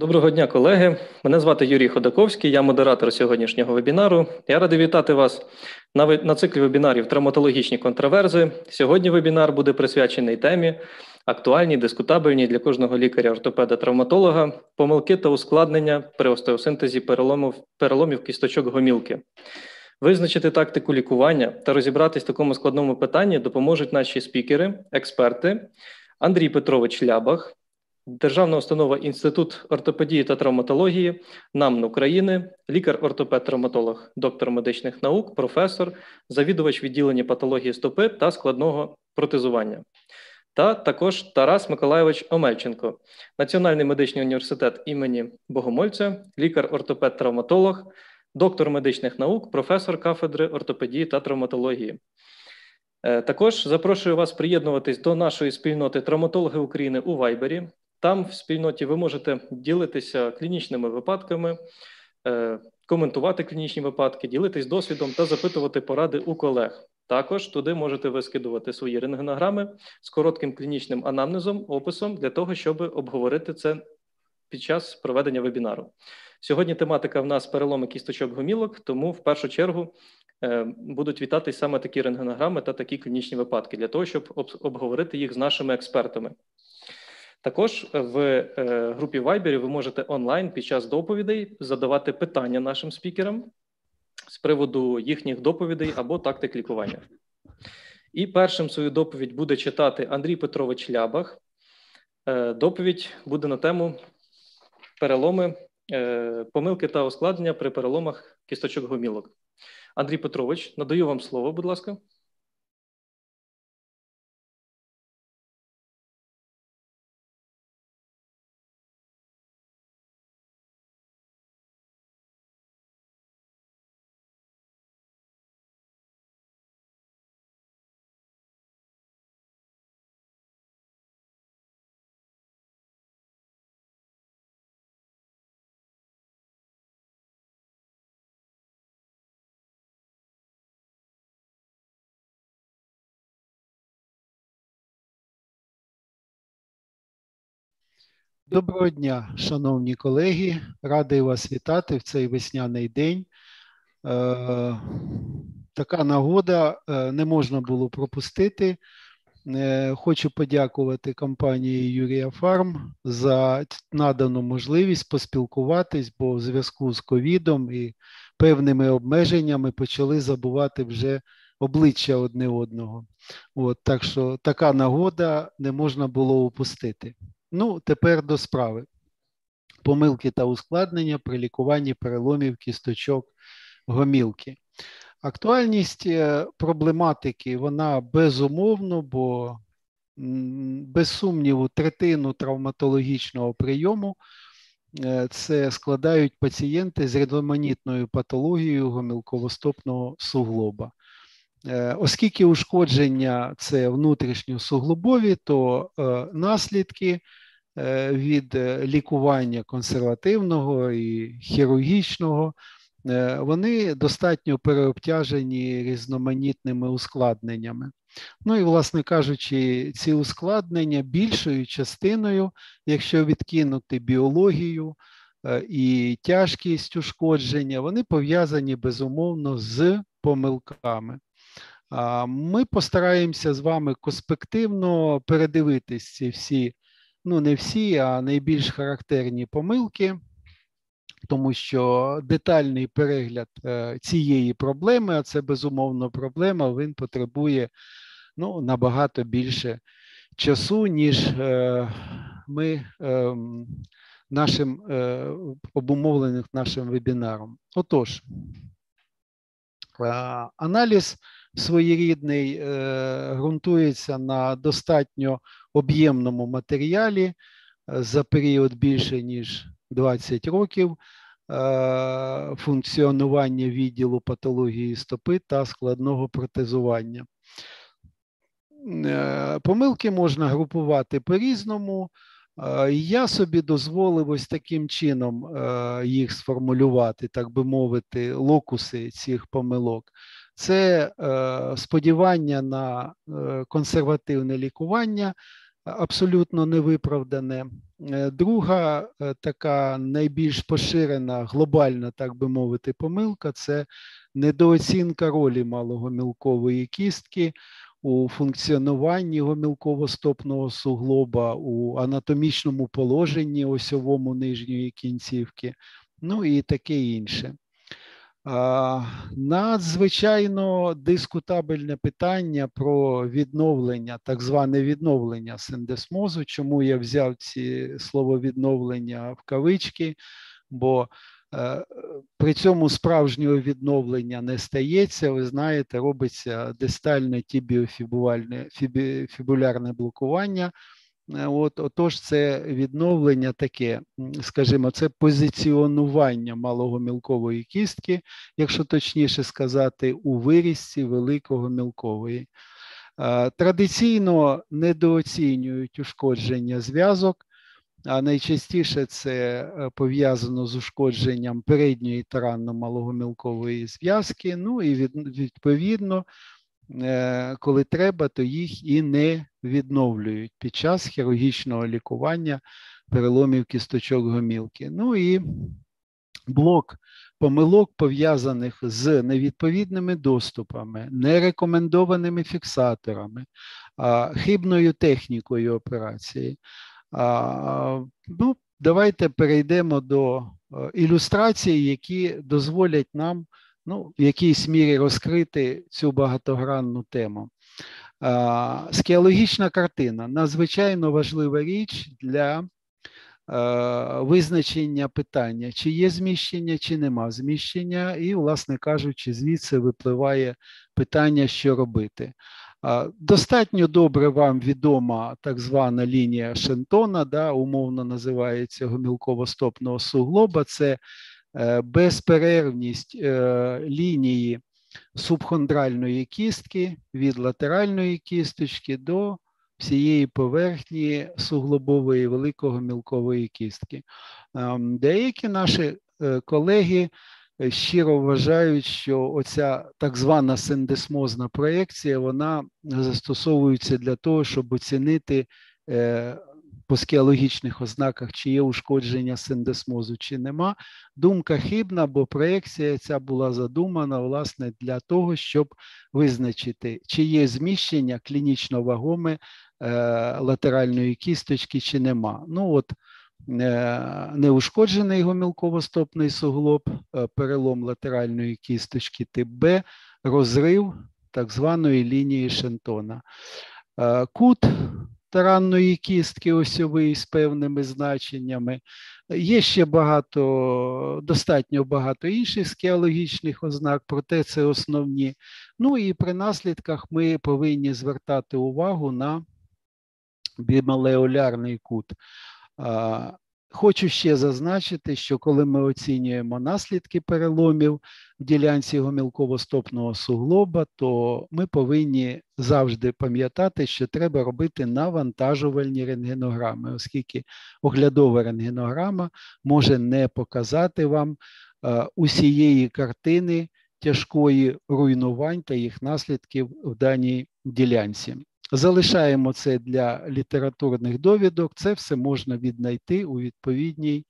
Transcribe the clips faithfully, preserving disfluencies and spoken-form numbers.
Доброго дня, колеги. Мене звати Юрій Ходаковський, я модератор сьогоднішнього вебінару. Я радий вітати вас на, на циклі вебінарів «Травматологічні контраверзи». Сьогодні вебінар буде присвячений темі актуальній, дискутабельній для кожного лікаря-ортопеда-травматолога помилки та ускладнення при остеосинтезі переломів, переломів кісточок гомілки. Визначити тактику лікування та розібратись в такому складному питанні допоможуть наші спікери, експерти Андрій Петрович Лябах, Державна установа Інститут ортопедії та травматології НАМН України, лікар-ортопед-травматолог, доктор медичних наук, професор, завідувач відділення патології стопи та складного протезування. Та також Тарас Миколайович Омельченко, Національний медичний університет імені Богомольця, лікар-ортопед-травматолог, доктор медичних наук, професор кафедри ортопедії та травматології. Також запрошую вас приєднуватись до нашої спільноти «Травматологи України» у Вайбері. Там в спільноті ви можете ділитися клінічними випадками, коментувати клінічні випадки, ділитись досвідом та запитувати поради у колег. Також туди можете ви скидувати свої рентгенограми з коротким клінічним анамнезом, описом, для того, щоб обговорити це під час проведення вебінару. Сьогодні тематика в нас переломи кісточок гомілок, тому в першу чергу будуть вітатись саме такі рентгенограми та такі клінічні випадки, для того, щоб обговорити їх з нашими експертами. Також в групі Viber ви можете онлайн під час доповідей задавати питання нашим спікерам з приводу їхніх доповідей або тактик лікування. І першим свою доповідь буде читати Андрій Петрович Лябах. Доповідь буде на тему переломи, помилки та ускладнення при переломах кісточок гомілок. Андрій Петрович, надаю вам слово, будь ласка. Доброго дня, шановні колеги. Радий вас вітати в цей весняний день. Е, така нагода е, не можна було пропустити. Е, хочу подякувати компанії Юрія Фарм за надану можливість поспілкуватись, бо в зв'язку з ковідом і певними обмеженнями почали забувати вже обличчя одне одного. От, так що така нагода не можна було упустити. Ну, тепер до справи. Помилки та ускладнення при лікуванні переломів кісточок гомілки. Актуальність проблематики, вона безумовно, бо без сумніву третину травматологічного прийому це складають пацієнти з різноманітною патологією гомілковостопного суглоба. Оскільки ушкодження – це внутрішньосуглобові, то наслідки від лікування консервативного і хірургічного, вони достатньо переобтяжені різноманітними ускладненнями. Ну і, власне кажучи, ці ускладнення більшою частиною, якщо відкинути біологію і тяжкість ушкодження, вони пов'язані безумовно з помилками. Ми постараємося з вами конспективно передивитись ці всі, ну не всі, а найбільш характерні помилки, тому що детальний перегляд цієї проблеми, а це безумовно проблема, він потребує ну, набагато більше часу, ніж ми нашим обумовлених нашим вебінаром. Отож, аналіз своєрідний е, ґрунтується на достатньо об'ємному матеріалі за період більше ніж двадцять років е, функціонування відділу патології стопи та складного протезування. Е, помилки можна групувати по-різному. Е, я собі дозволив ось таким чином е, їх сформулювати, так би мовити, локуси цих помилок. Це е, сподівання на е, консервативне лікування абсолютно невиправдане. Друга така найбільш поширена, глобальна, так би мовити, помилка – це недооцінка ролі малогомілкової кістки у функціонуванні гомілково-стопного суглоба, у анатомічному положенні осьовому нижньої кінцівки, ну і таке інше. Надзвичайно дискутабельне питання про відновлення, так зване відновлення синдесмозу. Чому я взяв ці слово відновлення в кавички? Бо е, при цьому справжнього відновлення не стається. Ви знаєте, робиться дистальне тібіофібулярне блокування. От, отож, це відновлення таке, скажімо, це позиціонування малогомілкової кістки, якщо точніше сказати, у вирізці великогомілкової. Традиційно недооцінюють ушкодження зв'язок, а найчастіше це пов'язано з ушкодженням передньої таранно-малогомілкової зв'язки, ну і відповідно, коли треба, то їх і не відновлюють під час хірургічного лікування переломів кісточок гомілки. Ну і блок помилок, пов'язаних з невідповідними доступами, нерекомендованими фіксаторами, хибною технікою операції. Ну, давайте перейдемо до ілюстрацій, які дозволять нам ну, в якійсь мірі розкрити цю багатогранну тему. А, скеологічна картина – надзвичайно важлива річ для а, визначення питання, чи є зміщення, чи нема зміщення, і, власне кажучи, звідси випливає питання, що робити. А, достатньо добре вам відома так звана лінія Шентона, да, умовно називається гомілково-стопного суглоба, це безперервність лінії субхондральної кістки від латеральної кісточки до всієї поверхні суглобової великогомілкової кістки. Деякі наші колеги щиро вважають, що оця так звана синдесмозна проекція, вона застосовується для того, щоб оцінити по скеологічних ознаках, чи є ушкодження синдесмозу, чи нема. Думка хибна, бо проекція ця була задумана, власне, для того, щоб визначити, чи є зміщення клінічно вагоме е, латеральної кісточки, чи нема. Ну от, е, неушкоджений гомілково-стопний суглоб, е, перелом латеральної кісточки тип Б, розрив так званої лінії Шентона. Е, кут таранної кістки осьової з певними значеннями. Є ще багато, достатньо багато інших скеологічних ознак, проте це основні. Ну і при наслідках ми повинні звертати увагу на бімалеолярний кут. Хочу ще зазначити, що коли ми оцінюємо наслідки переломів в ділянці гомілково-стопного суглоба, то ми повинні завжди пам'ятати, що треба робити навантажувальні рентгенограми, оскільки оглядова рентгенограма може не показати вам усієї картини тяжкої руйнувань та їх наслідків в даній ділянці. Залишаємо це для літературних довідок, це все можна віднайти у відповідній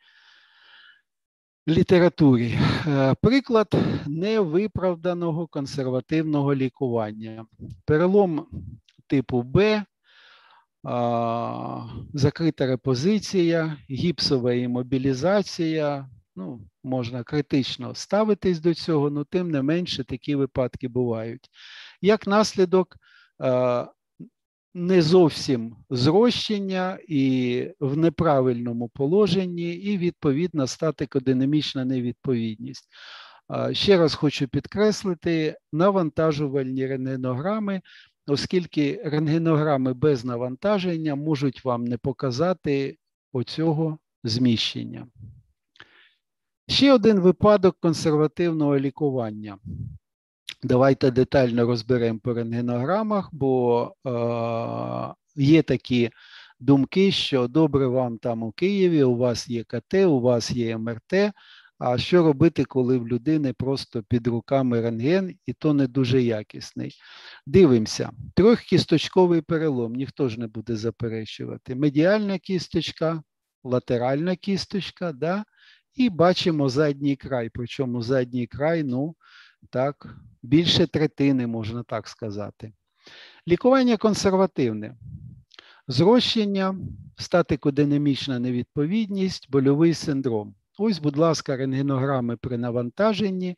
літературі. Приклад невиправданого консервативного лікування. Перелом типу Б, закрита репозиція, гіпсова імобілізація. Ну, можна критично ставитись до цього, але тим не менше такі випадки бувають. Як наслідок, не зовсім зрощення і в неправильному положенні, і відповідна статико-динамічна невідповідність. Ще раз хочу підкреслити навантажувальні рентгенограми, оскільки рентгенограми без навантаження можуть вам не показати оцього зміщення. Ще один випадок консервативного лікування. Давайте детально розберемо по рентгенограмах, бо е, є такі думки, що добре вам там у Києві, у вас є ка те, у вас є ем ер те, А що робити, коли в людини просто під руками рентген, і то не дуже якісний? Дивимося. Трьохкісточковий перелом, ніхто ж не буде заперечувати. Медіальна кісточка, латеральна кісточка, да? І бачимо задній край, причому задній край, ну, так, більше третини, можна так сказати. Лікування консервативне. Зрощення, статико-динамічна невідповідність, больовий синдром. Ось, будь ласка, рентгенограми при навантаженні.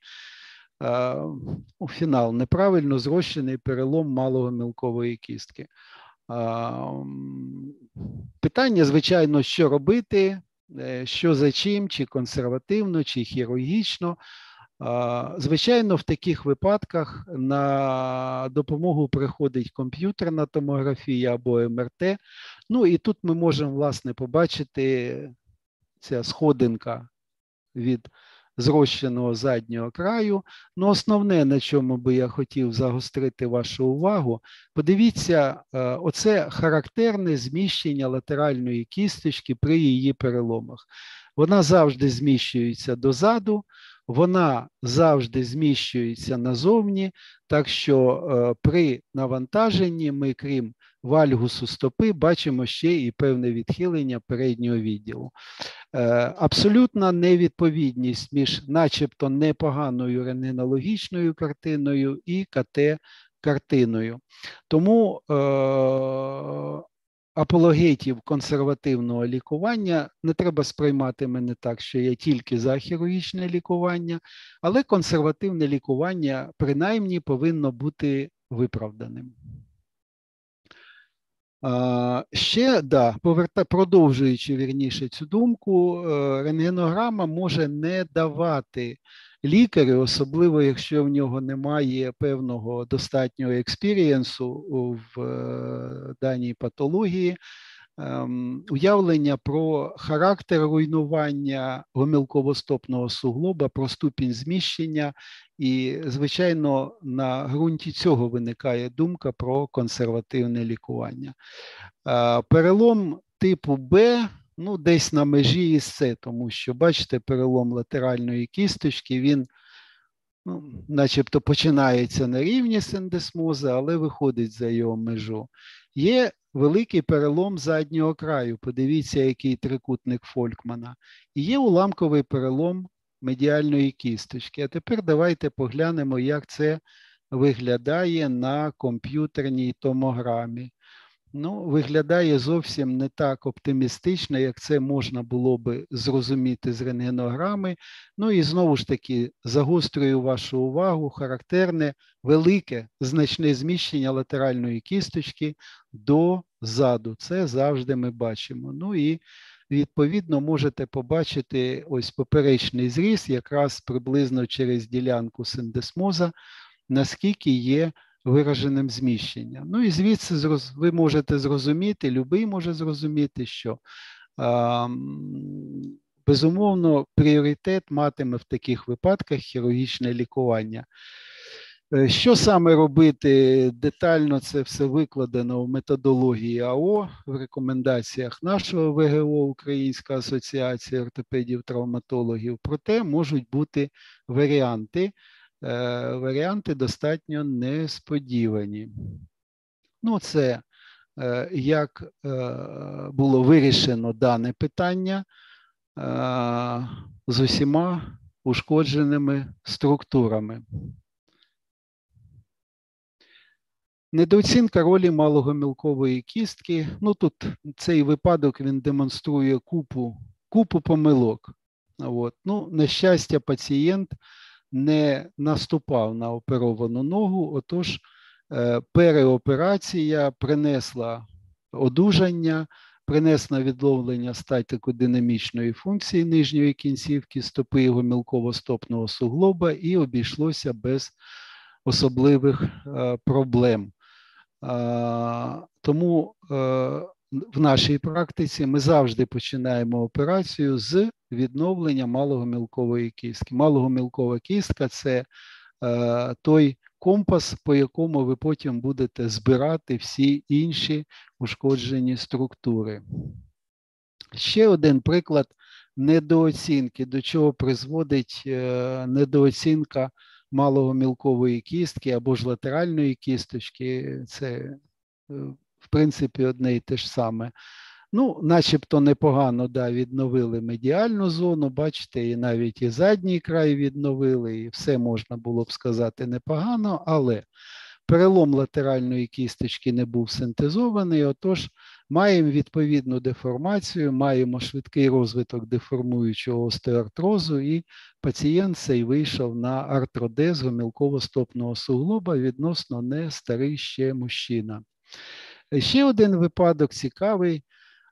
У фінал неправильно зрощений перелом малого мілкової кістки. Питання, звичайно, що робити, що за чим, чи консервативно, чи хірургічно. Звичайно, в таких випадках на допомогу приходить комп'ютерна томографія або ем ер те. Ну і тут ми можемо, власне, побачити ця сходинка від зрощеного заднього краю. Ну, основне, на чому би я хотів загострити вашу увагу, подивіться, оце характерне зміщення латеральної кісточки при її переломах. Вона завжди зміщується дозаду, вона завжди зміщується назовні, так що е, при навантаженні ми, крім вальгусу стопи, бачимо ще і певне відхилення переднього відділу. Е, абсолютна невідповідність між начебто непоганою рентгенологічною картиною і ка те-картиною. Тому е, апологетів консервативного лікування не треба сприймати мене так, що я тільки за хірургічне лікування, але консервативне лікування принаймні повинно бути виправданим. А, ще, да, поверта, продовжуючи вірніше цю думку, рентгенограма може не давати лікарю, особливо якщо в нього немає певного достатнього експірієнсу в даній патології, уявлення про характер руйнування гомілковостопного суглоба, про ступінь зміщення, і, звичайно, на ґрунті цього виникає думка про консервативне лікування. Перелом типу Б, ну, десь на межі із С, тому що, бачите, перелом латеральної кісточки, він, ну, начебто починається на рівні синдесмоза, але виходить за його межу. Є великий перелом заднього краю, подивіться, який трикутник Фолькмана. І є уламковий перелом медіальної кісточки. А тепер давайте поглянемо, як це виглядає на комп'ютерній томограмі. Ну, виглядає зовсім не так оптимістично, як це можна було би зрозуміти з рентгенограми. Ну і знову ж таки, загострюю вашу увагу, характерне велике значне зміщення латеральної кісточки дозаду. Це завжди ми бачимо. Ну і відповідно можете побачити ось поперечний зріз якраз приблизно через ділянку синдесмоза, наскільки є вираженим зміщення. Ну і звідси ви можете зрозуміти, любий може зрозуміти, що а, безумовно пріоритет матиме в таких випадках хірургічне лікування. Що саме робити детально, це все викладено в методології а о, в рекомендаціях нашого ве ге о, Українська асоціація ортопедів-травматологів, проте можуть бути варіанти, варіанти достатньо несподівані. Ну, це як було вирішено дане питання з усіма ушкодженими структурами. Недооцінка ролі малогомілкової кістки. Ну, тут цей випадок, він демонструє купу, купу помилок. От. Ну, на щастя, пацієнт не наступав на оперовану ногу, отож переоперація принесла одужання, принесла відновлення статико-динамічної функції нижньої кінцівки стопи гомілково-стопного суглоба і обійшлося без особливих проблем. Тому в нашій практиці ми завжди починаємо операцію з відновлення малогомілкової кістки. Малогомілкова кістка – це е, той компас, по якому ви потім будете збирати всі інші ушкоджені структури. Ще один приклад недооцінки, до чого призводить недооцінка малого-мілкової кістки або ж латеральної кісточки. Це, в принципі, одне і те ж саме. Ну, начебто непогано, да, відновили медіальну зону, бачите, і навіть і задній край відновили, і все можна було б сказати непогано, але перелом латеральної кісточки не був синтезований, отож маємо відповідну деформацію, маємо швидкий розвиток деформуючого остеоартрозу, і пацієнт цей вийшов на артродез гомілково-стопного суглоба, відносно не старий ще мужчина. Ще один випадок цікавий.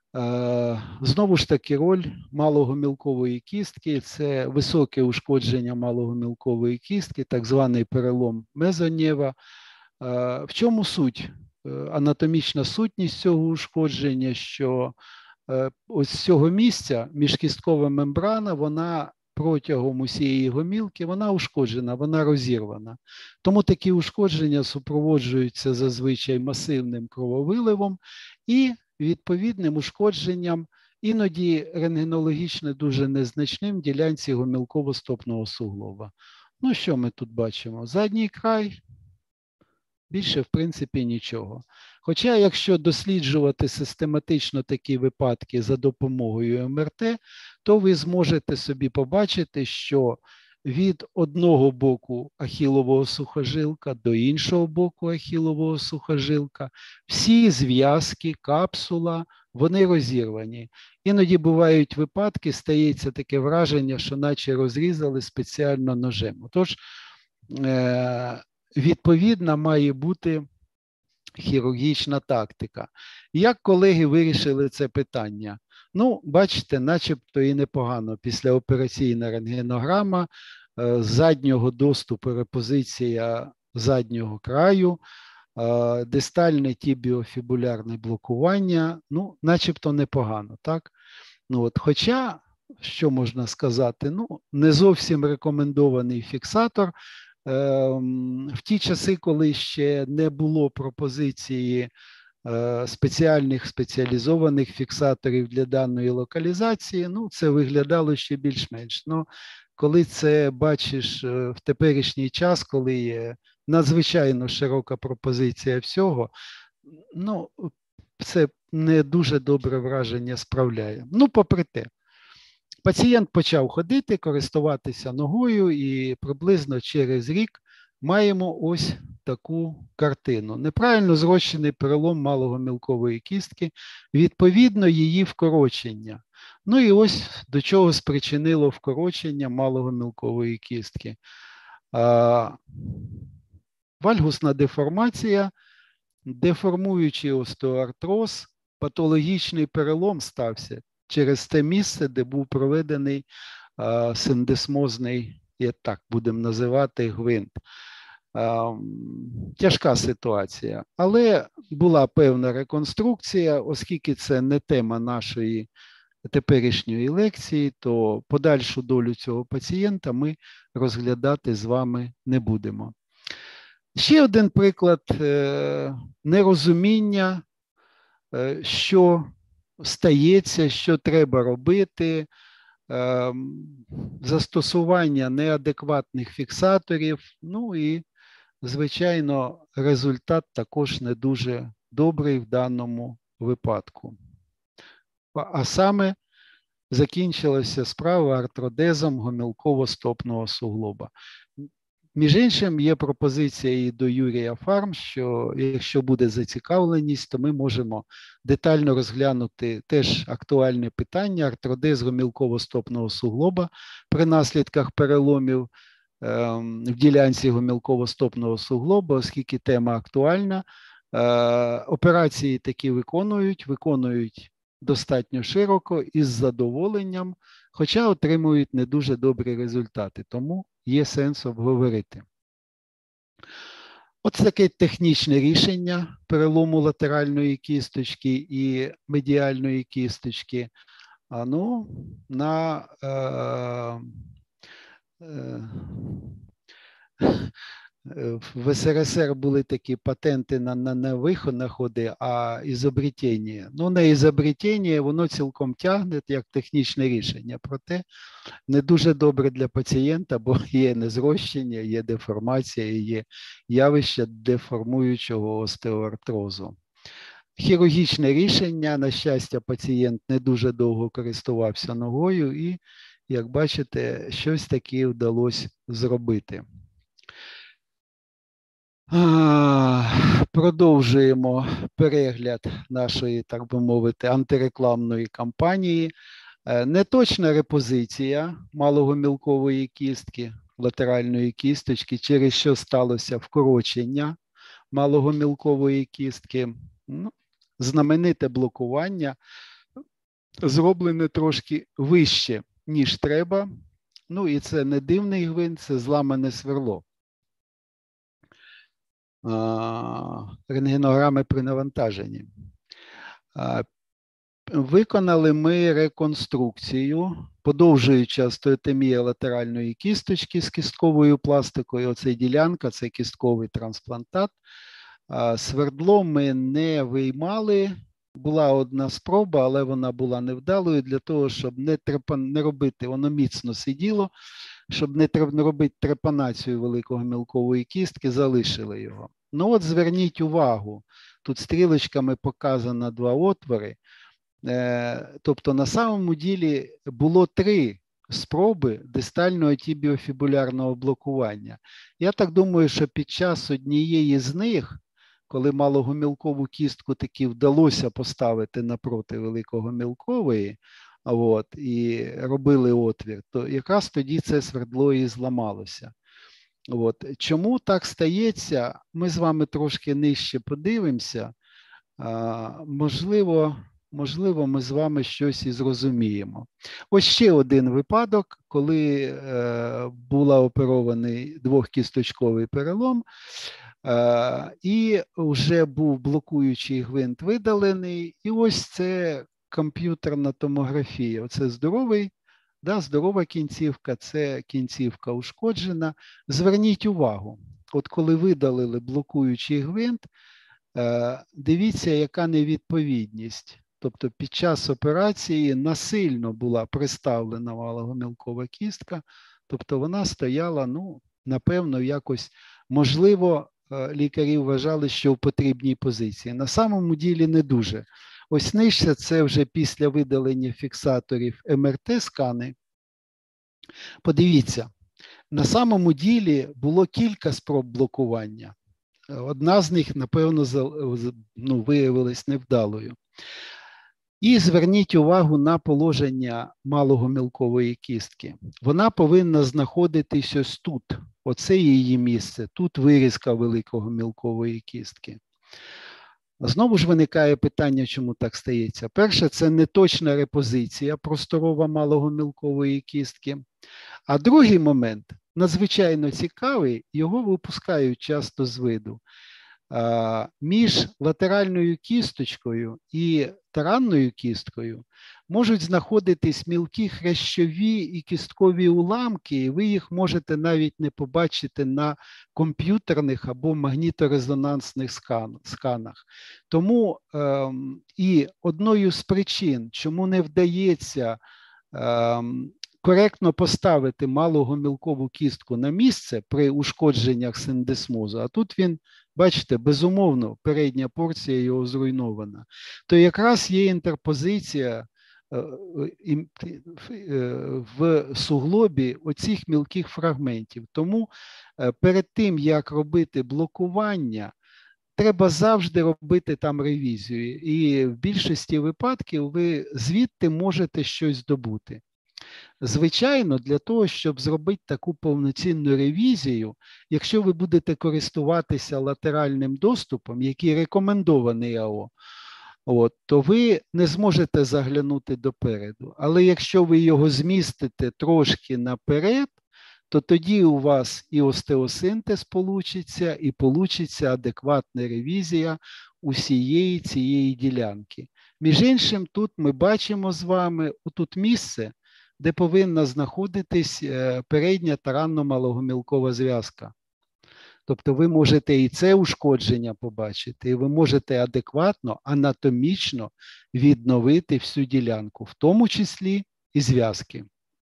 Знову ж таки, роль малогомілкової кістки – це високе ушкодження малогомілкової кістки, так званий перелом мезонєва. В чому суть? Анатомічна сутність цього ушкодження, що ось з цього місця міжкісткова мембрана, вона протягом усієї гомілки, вона ушкоджена, вона розірвана. Тому такі ушкодження супроводжуються зазвичай масивним крововиливом і відповідним ушкодженням, іноді рентгенологічно дуже незначним, ділянці гомілково-стопного суглоба. Ну, що ми тут бачимо? Задній край, більше, в принципі, нічого. Хоча, якщо досліджувати систематично такі випадки за допомогою ем ер те, то ви зможете собі побачити, що від одного боку ахілового сухожилка до іншого боку ахілового сухожилка всі зв'язки, капсула, вони розірвані. Іноді бувають випадки, стається таке враження, що наче розрізали спеціально ножем. Тож, е- відповідна має бути хірургічна тактика. Як колеги вирішили це питання? Ну, бачите, начебто і непогано. Післяопераційна рентгенограма, з заднього доступу репозиція заднього краю, дистальне тібіофібулярне блокування, ну, начебто непогано, так? Ну, от, хоча, що можна сказати, ну, не зовсім рекомендований фіксатор. В ті часи, коли ще не було пропозиції спеціальних спеціалізованих фіксаторів для даної локалізації, ну, це виглядало ще більш-менш. Ну, коли це бачиш в теперішній час, коли є надзвичайно широка пропозиція всього, ну, це не дуже добре враження справляє. Ну, попри те, пацієнт почав ходити, користуватися ногою, і приблизно через рік маємо ось таку картину. Неправильно зрощений перелом малогомілкової кістки, відповідно її вкорочення. Ну і ось до чого спричинило вкорочення малогомілкової кістки. А, вальгусна деформація, деформуючий остеоартроз, патологічний перелом стався через те місце, де був проведений а, синдесмозний, як так будемо називати, гвинт. А, тяжка ситуація, але була певна реконструкція, оскільки це не тема нашої теперішньої лекції, то подальшу долю цього пацієнта ми розглядати з вами не будемо. Ще один приклад е, нерозуміння, е, що стається, що треба робити, е, застосування неадекватних фіксаторів, ну і, звичайно, результат також не дуже добрий в даному випадку. А саме закінчилася справа артродезом гомілково-стопного суглоба. Між іншим, є пропозиція і до Юрія Фарм, що якщо буде зацікавленість, то ми можемо детально розглянути теж актуальне питання артродез гомілково-стопного суглоба при наслідках переломів в ділянці гомілково-стопного суглоба, оскільки тема актуальна. Операції такі виконують, виконують достатньо широко і з задоволенням, хоча отримують не дуже добрі результати, тому є сенс обговорити. Ось таке технічне рішення перелому латеральної кісточки і медіальної кісточки. А ну, на е, е, В ес ер ес ер були такі патенти на, на, на виходи, а ізобретіння. Ну, на ізобретіння воно цілком тягне як технічне рішення, проте не дуже добре для пацієнта, бо є незрощення, є деформація, є явище деформуючого остеоартрозу. Хірургічне рішення, на щастя, пацієнт не дуже довго користувався ногою і, як бачите, щось таке вдалося зробити. Продовжуємо перегляд нашої, так би мовити, антирекламної кампанії. Неточна репозиція малогомілкової кістки, латеральної кісточки, через що сталося вкорочення малогомілкової кістки. Ну, знамените блокування зроблене трошки вище, ніж треба. Ну і це не дивний гвинт, це зламане сверло. Рентгенограми при навантаженні. Виконали ми реконструкцію, подовжуюча остеотомія латеральної кісточки з кістковою пластикою. Оце ділянка, це кістковий трансплантат. Свердло ми не виймали. Була одна спроба, але вона була невдалою для того, щоб не, трепа... не робити, воно міцно сиділо, щоб не, треп... не робити трепанацію великого мілкової кістки, залишили його. Ну от зверніть увагу, тут стрілочками показано два отвори. Тобто на самому ділі було три спроби дистального тібіофібулярного блокування. Я так думаю, що під час однієї з них, коли малогомілкову кістку таки вдалося поставити напроти великогомілкової, от, і робили отвір, то якраз тоді це свердло і зламалося. От. Чому так стається, ми з вами трошки нижче подивимося. А, можливо, можливо, ми з вами щось і зрозуміємо. Ось ще один випадок, коли е, була оперований двохкісточковий перелом, е, і вже був блокуючий гвинт видалений, і ось це комп'ютерна томографія. Оце здоровий, да, здорова кінцівка, це кінцівка ушкоджена. Зверніть увагу, от коли видалили блокуючий гвинт, е, дивіться, яка невідповідність. Тобто під час операції насильно була приставлена малогомілкова кістка, тобто вона стояла, ну, напевно, якось, можливо, лікарі вважали, що в потрібній позиції. На самому ділі не дуже. Ось нижче це вже після видалення фіксаторів ем ер те-скани. Подивіться, на самому ділі було кілька спроб блокування. Одна з них, напевно, ну, виявилась невдалою. І зверніть увагу на положення малогомілкової кістки. Вона повинна знаходитись ось тут. Оце її місце. Тут вирізка великогомілкової кістки. Знову ж виникає питання, чому так стається. Перше, це неточна репозиція просторова малогомілкової кістки. А другий момент, надзвичайно цікавий, його випускають часто з виду. Між латеральною кісточкою і таранною кісткою можуть знаходитись мілкі хрящові і кісткові уламки, і ви їх можете навіть не побачити на комп'ютерних або магніторезонансних сканах. Тому е, і одною з причин, чому не вдається е, коректно поставити малогомілкову кістку на місце при ушкодженнях синдесмозу, а тут він, бачите, безумовно, передня порція його зруйнована, то якраз є інтерпозиція в суглобі оцих мілких фрагментів. Тому перед тим, як робити блокування, треба завжди робити там ревізію. І в більшості випадків ви звідти можете щось здобути. Звичайно, для того, щоб зробити таку повноцінну ревізію, якщо ви будете користуватися латеральним доступом, який рекомендований АО, от, то ви не зможете заглянути допереду. Але якщо ви його змістите трошки наперед, то тоді у вас і остеосинтез получиться, і получиться адекватна ревізія усієї цієї ділянки. Між іншим, тут ми бачимо з вами отут місце, де повинна знаходитись передня таранно-малогомілкова зв'язка. Тобто ви можете і це ушкодження побачити, і ви можете адекватно, анатомічно відновити всю ділянку, в тому числі і зв'язки.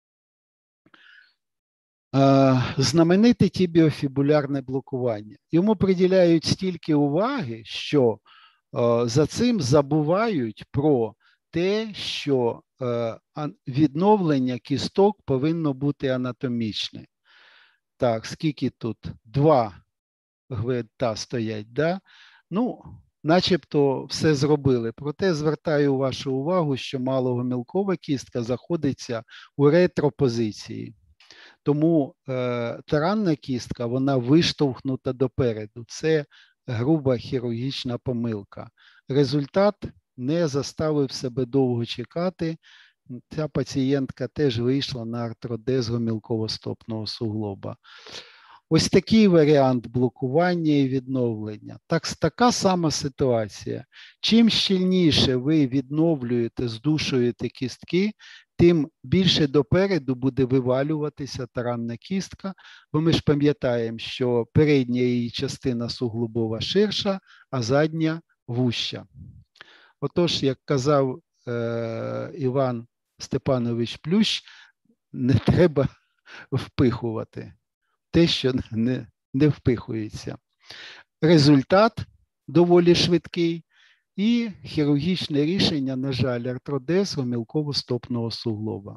Знамените тібіофібулярне блокування. Йому приділяють стільки уваги, що за цим забувають про те, що відновлення кісток повинно бути анатомічне. Так, скільки тут? Два гвинта стоять, да? Ну, начебто все зробили. Проте звертаю вашу увагу, що малогомілкова кістка знаходиться у ретропозиції. Тому е, таранна кістка, вона виштовхнута допереду. Це груба хірургічна помилка. Результат не заставив себе довго чекати. Ця пацієнтка теж вийшла на артродез гомілково-стопного суглоба. Ось такий варіант блокування і відновлення. Так, така сама ситуація. Чим щільніше ви відновлюєте, здушуєте кістки, тим більше допереду буде вивалюватися таранна кістка, бо ми ж пам'ятаємо, що передня її частина суглобова ширша, а задня вуща. Отож, як казав е, Іван Степанович Плющ, не треба впихувати те, що не, не впихується. Результат доволі швидкий і хірургічне рішення, на жаль, артродез гомілково-стопного суглоба.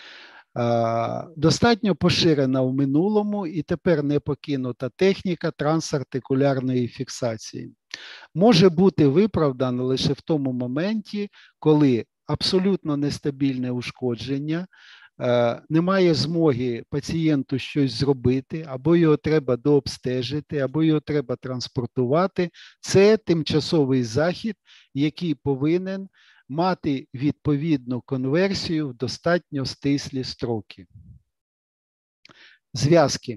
Достатньо поширена в минулому і тепер не покинута техніка трансартикулярної фіксації. Може бути виправдана лише в тому моменті, коли абсолютно нестабільне ушкодження, немає змоги пацієнту щось зробити, або його треба дообстежити, або його треба транспортувати. Це тимчасовий захід, який повинен мати відповідну конверсію в достатньо стислі строки. Зв'язки.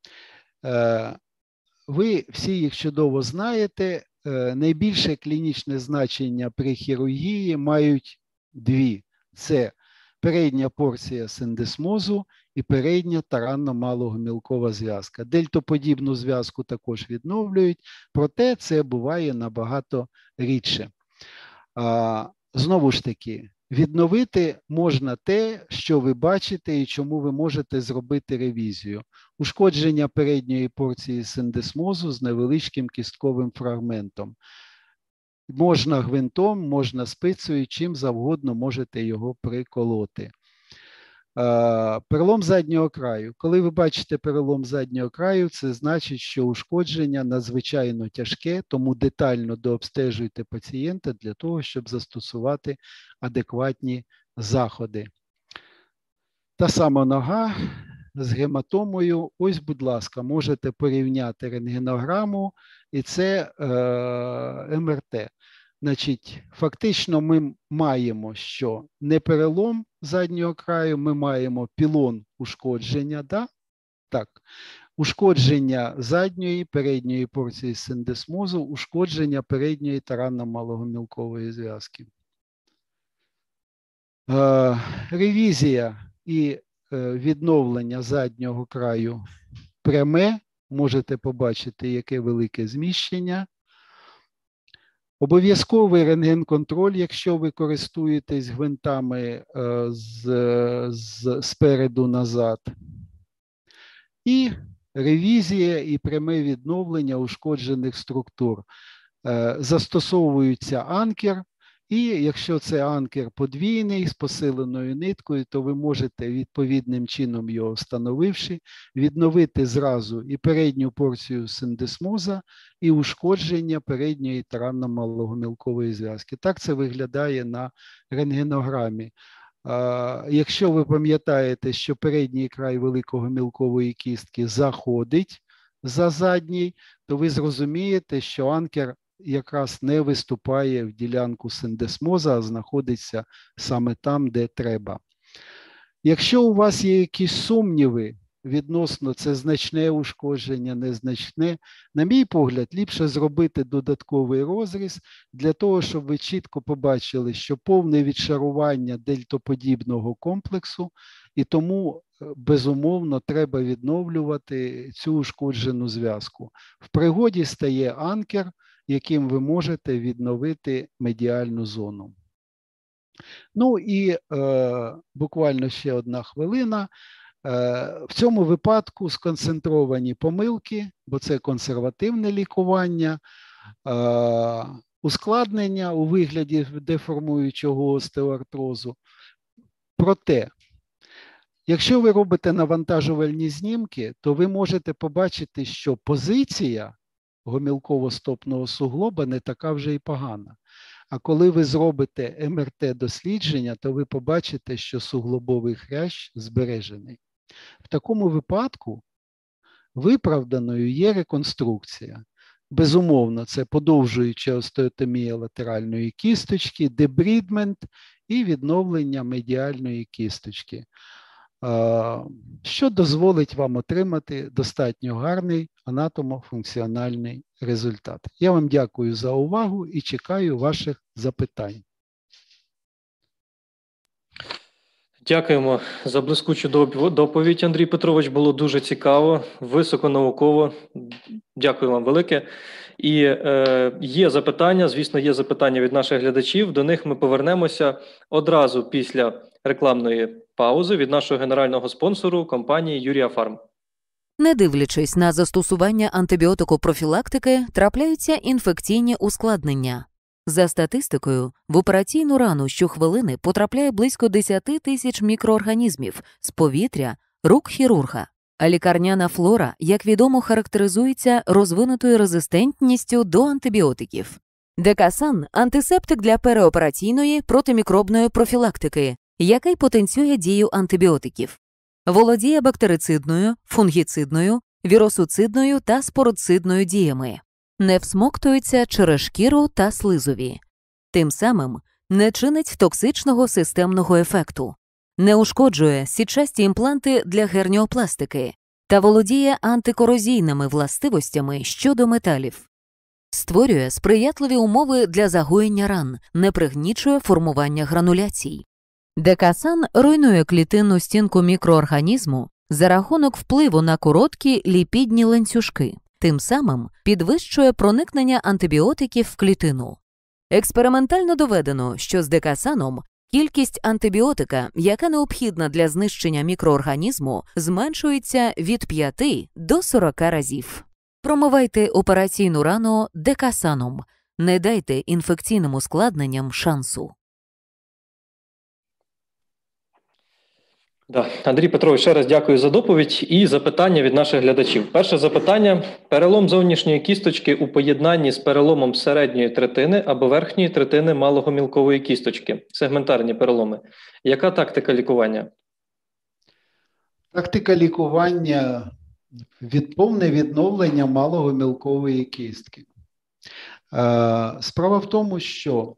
Ви всі їх чудово знаєте. Найбільше клінічне значення при хірургії мають дві. Це передня порція синдесмозу і передня таранно-малогомілкова зв'язка. Дельтоподібну зв'язку також відновлюють, проте це буває набагато рідше. А, знову ж таки, відновити можна те, що ви бачите і чому ви можете зробити ревізію. Ушкодження передньої порції синдесмозу з невеличким кістковим фрагментом. Можна гвинтом, можна спицею, чим завгодно можете його приколоти. Перелом заднього краю. Коли ви бачите перелом заднього краю, це значить, що ушкодження надзвичайно тяжке, тому детально дообстежуйте пацієнта для того, щоб застосувати адекватні заходи. Та сама нога з гематомою. Ось, будь ласка, можете порівняти рентгенограму і це е, ем ер те. Значить, фактично ми маємо, що не перелом заднього краю, ми маємо пілон ушкодження, да? Так, ушкодження задньої, передньої порції синдесмозу, ушкодження передньої таранно-малогомілкової зв'язки. Е, ревізія і е, відновлення заднього краю пряме, можете побачити, яке велике зміщення. Обов'язковий рентген-контроль, якщо ви користуєтесь гвинтами з, з, спереду назад. І ревізія і пряме відновлення ушкоджених структур. Застосовується анкер, і якщо це анкер подвійний з посиленою ниткою, то ви можете відповідним чином його встановивши, відновити зразу і передню порцію синдесмоза, і ушкодження передньої таранно-малогомілкової зв'язки. Так це виглядає на рентгенограмі. Якщо ви пам'ятаєте, що передній край великогомілкової кістки заходить за задній, то ви зрозумієте, що анкер якраз не виступає в ділянку синдесмоза, а знаходиться саме там, де треба. Якщо у вас є якісь сумніви відносно це значне ушкодження, незначне, на мій погляд, ліпше зробити додатковий розріз для того, щоб ви чітко побачили, що повне відшарування дельтоподібного комплексу І тому, безумовно, треба відновлювати цю ушкоджену зв'язку. В пригоді стає анкер, яким ви можете відновити медіальну зону. Ну і е, буквально ще одна хвилина. Е, в цьому випадку сконцентровані помилки, бо це консервативне лікування, е, ускладнення у вигляді деформуючого остеоартрозу. Проте, якщо ви робите навантажувальні знімки, то ви можете побачити, що позиція гомілково-стопного суглоба не така вже й погана. А коли ви зробите ем ер те-дослідження, то ви побачите, що суглобовий хрящ збережений. В такому випадку виправданою є реконструкція. Безумовно, це подовжуюча остеотомія латеральної кісточки, дебрідмент і відновлення медіальної кісточки, що дозволить вам отримати достатньо гарний анатомофункціональний результат. Я вам дякую за увагу і чекаю ваших запитань. Дякуємо за блискучу доповідь, Андрій Петрович. Було дуже цікаво, високонауково. Дякую вам велике. І е, є запитання, звісно, є запитання від наших глядачів. До них ми повернемося одразу після рекламної паузи від нашого генерального спонсору компанії Юрія Фарм. Не дивлячись на застосування антибіотикопрофілактики, трапляються інфекційні ускладнення. За статистикою, в операційну рану щохвилини потрапляє близько десять тисяч мікроорганізмів з повітря, рук хірурга. А лікарняна флора, як відомо, характеризується розвинутою резистентністю до антибіотиків. Декасан – антисептик для переопераційної протимікробної профілактики, який потенціює дію антибіотиків. Володіє бактерицидною, фунгіцидною, вірусоцидною та спорицидною діями. Не всмоктується через шкіру та слизові. Тим самим не чинить токсичного системного ефекту. Не ушкоджує сітчасті імпланти для герніопластики та володіє антикорозійними властивостями щодо металів. Створює сприятливі умови для загоєння ран, не пригнічує формування грануляцій. Декасан руйнує клітинну стінку мікроорганізму за рахунок впливу на короткі ліпідні ланцюжки. Тим самим підвищує проникнення антибіотиків в клітину. Експериментально доведено, що з декасаном кількість антибіотика, яка необхідна для знищення мікроорганізму, зменшується від п'яти до сорока разів. Промивайте операційну рану декасаном. Не дайте інфекційним ускладненням шансу. Да. Андрій Петрович, ще раз дякую за доповідь і запитання від наших глядачів. Перше запитання. Перелом зовнішньої кісточки у поєднанні з переломом середньої третини або верхньої третини малогомілкової кісточки. Сегментарні переломи. Яка тактика лікування? Тактика лікування від повне відновлення малогомілкової кістки. Справа в тому, що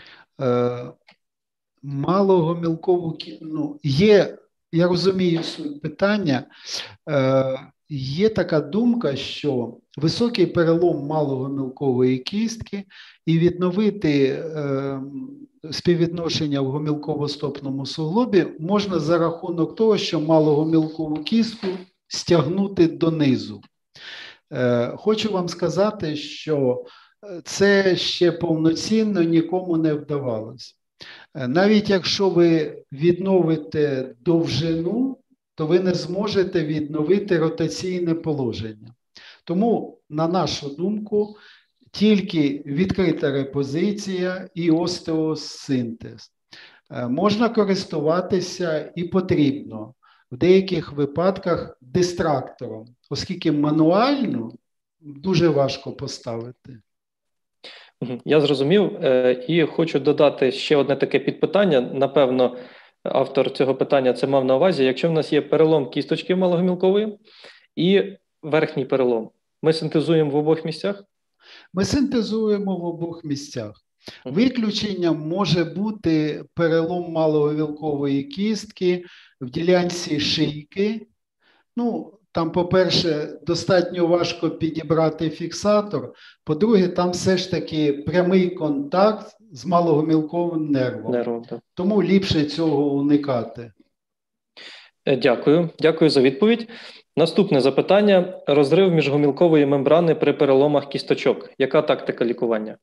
малогомілкову ну, є, я розумію суть питання, е, є така думка, що високий перелом малогомілкової кістки і відновити е, співвідношення в гомілково-стопному суглобі можна за рахунок того, що малогомілкову кістку стягнути донизу. Е, хочу вам сказати, що це ще повноцінно нікому не вдавалося. Навіть якщо ви відновите довжину, то ви не зможете відновити ротаційне положення. Тому, на нашу думку, тільки відкрита репозиція і остеосинтез. Можна користуватися і потрібно в деяких випадках дистрактором, оскільки мануально дуже важко поставити. Я зрозумів і хочу додати ще одне таке підпитання. Напевно, автор цього питання це мав на увазі. Якщо в нас є перелом кісточки малогомілкової і верхній перелом, ми синтезуємо в обох місцях? Ми синтезуємо в обох місцях. Виключенням може бути перелом малогомілкової кістки в ділянці шийки. Ну, там, по-перше, достатньо важко підібрати фіксатор. По-друге, там все ж таки прямий контакт з малогомілковим нервом. Нервом, так. Тому ліпше цього уникати. Е, Дякую. Дякую за відповідь. Наступне запитання. Розрив міжгомілкової мембрани при переломах кісточок. Яка тактика лікування?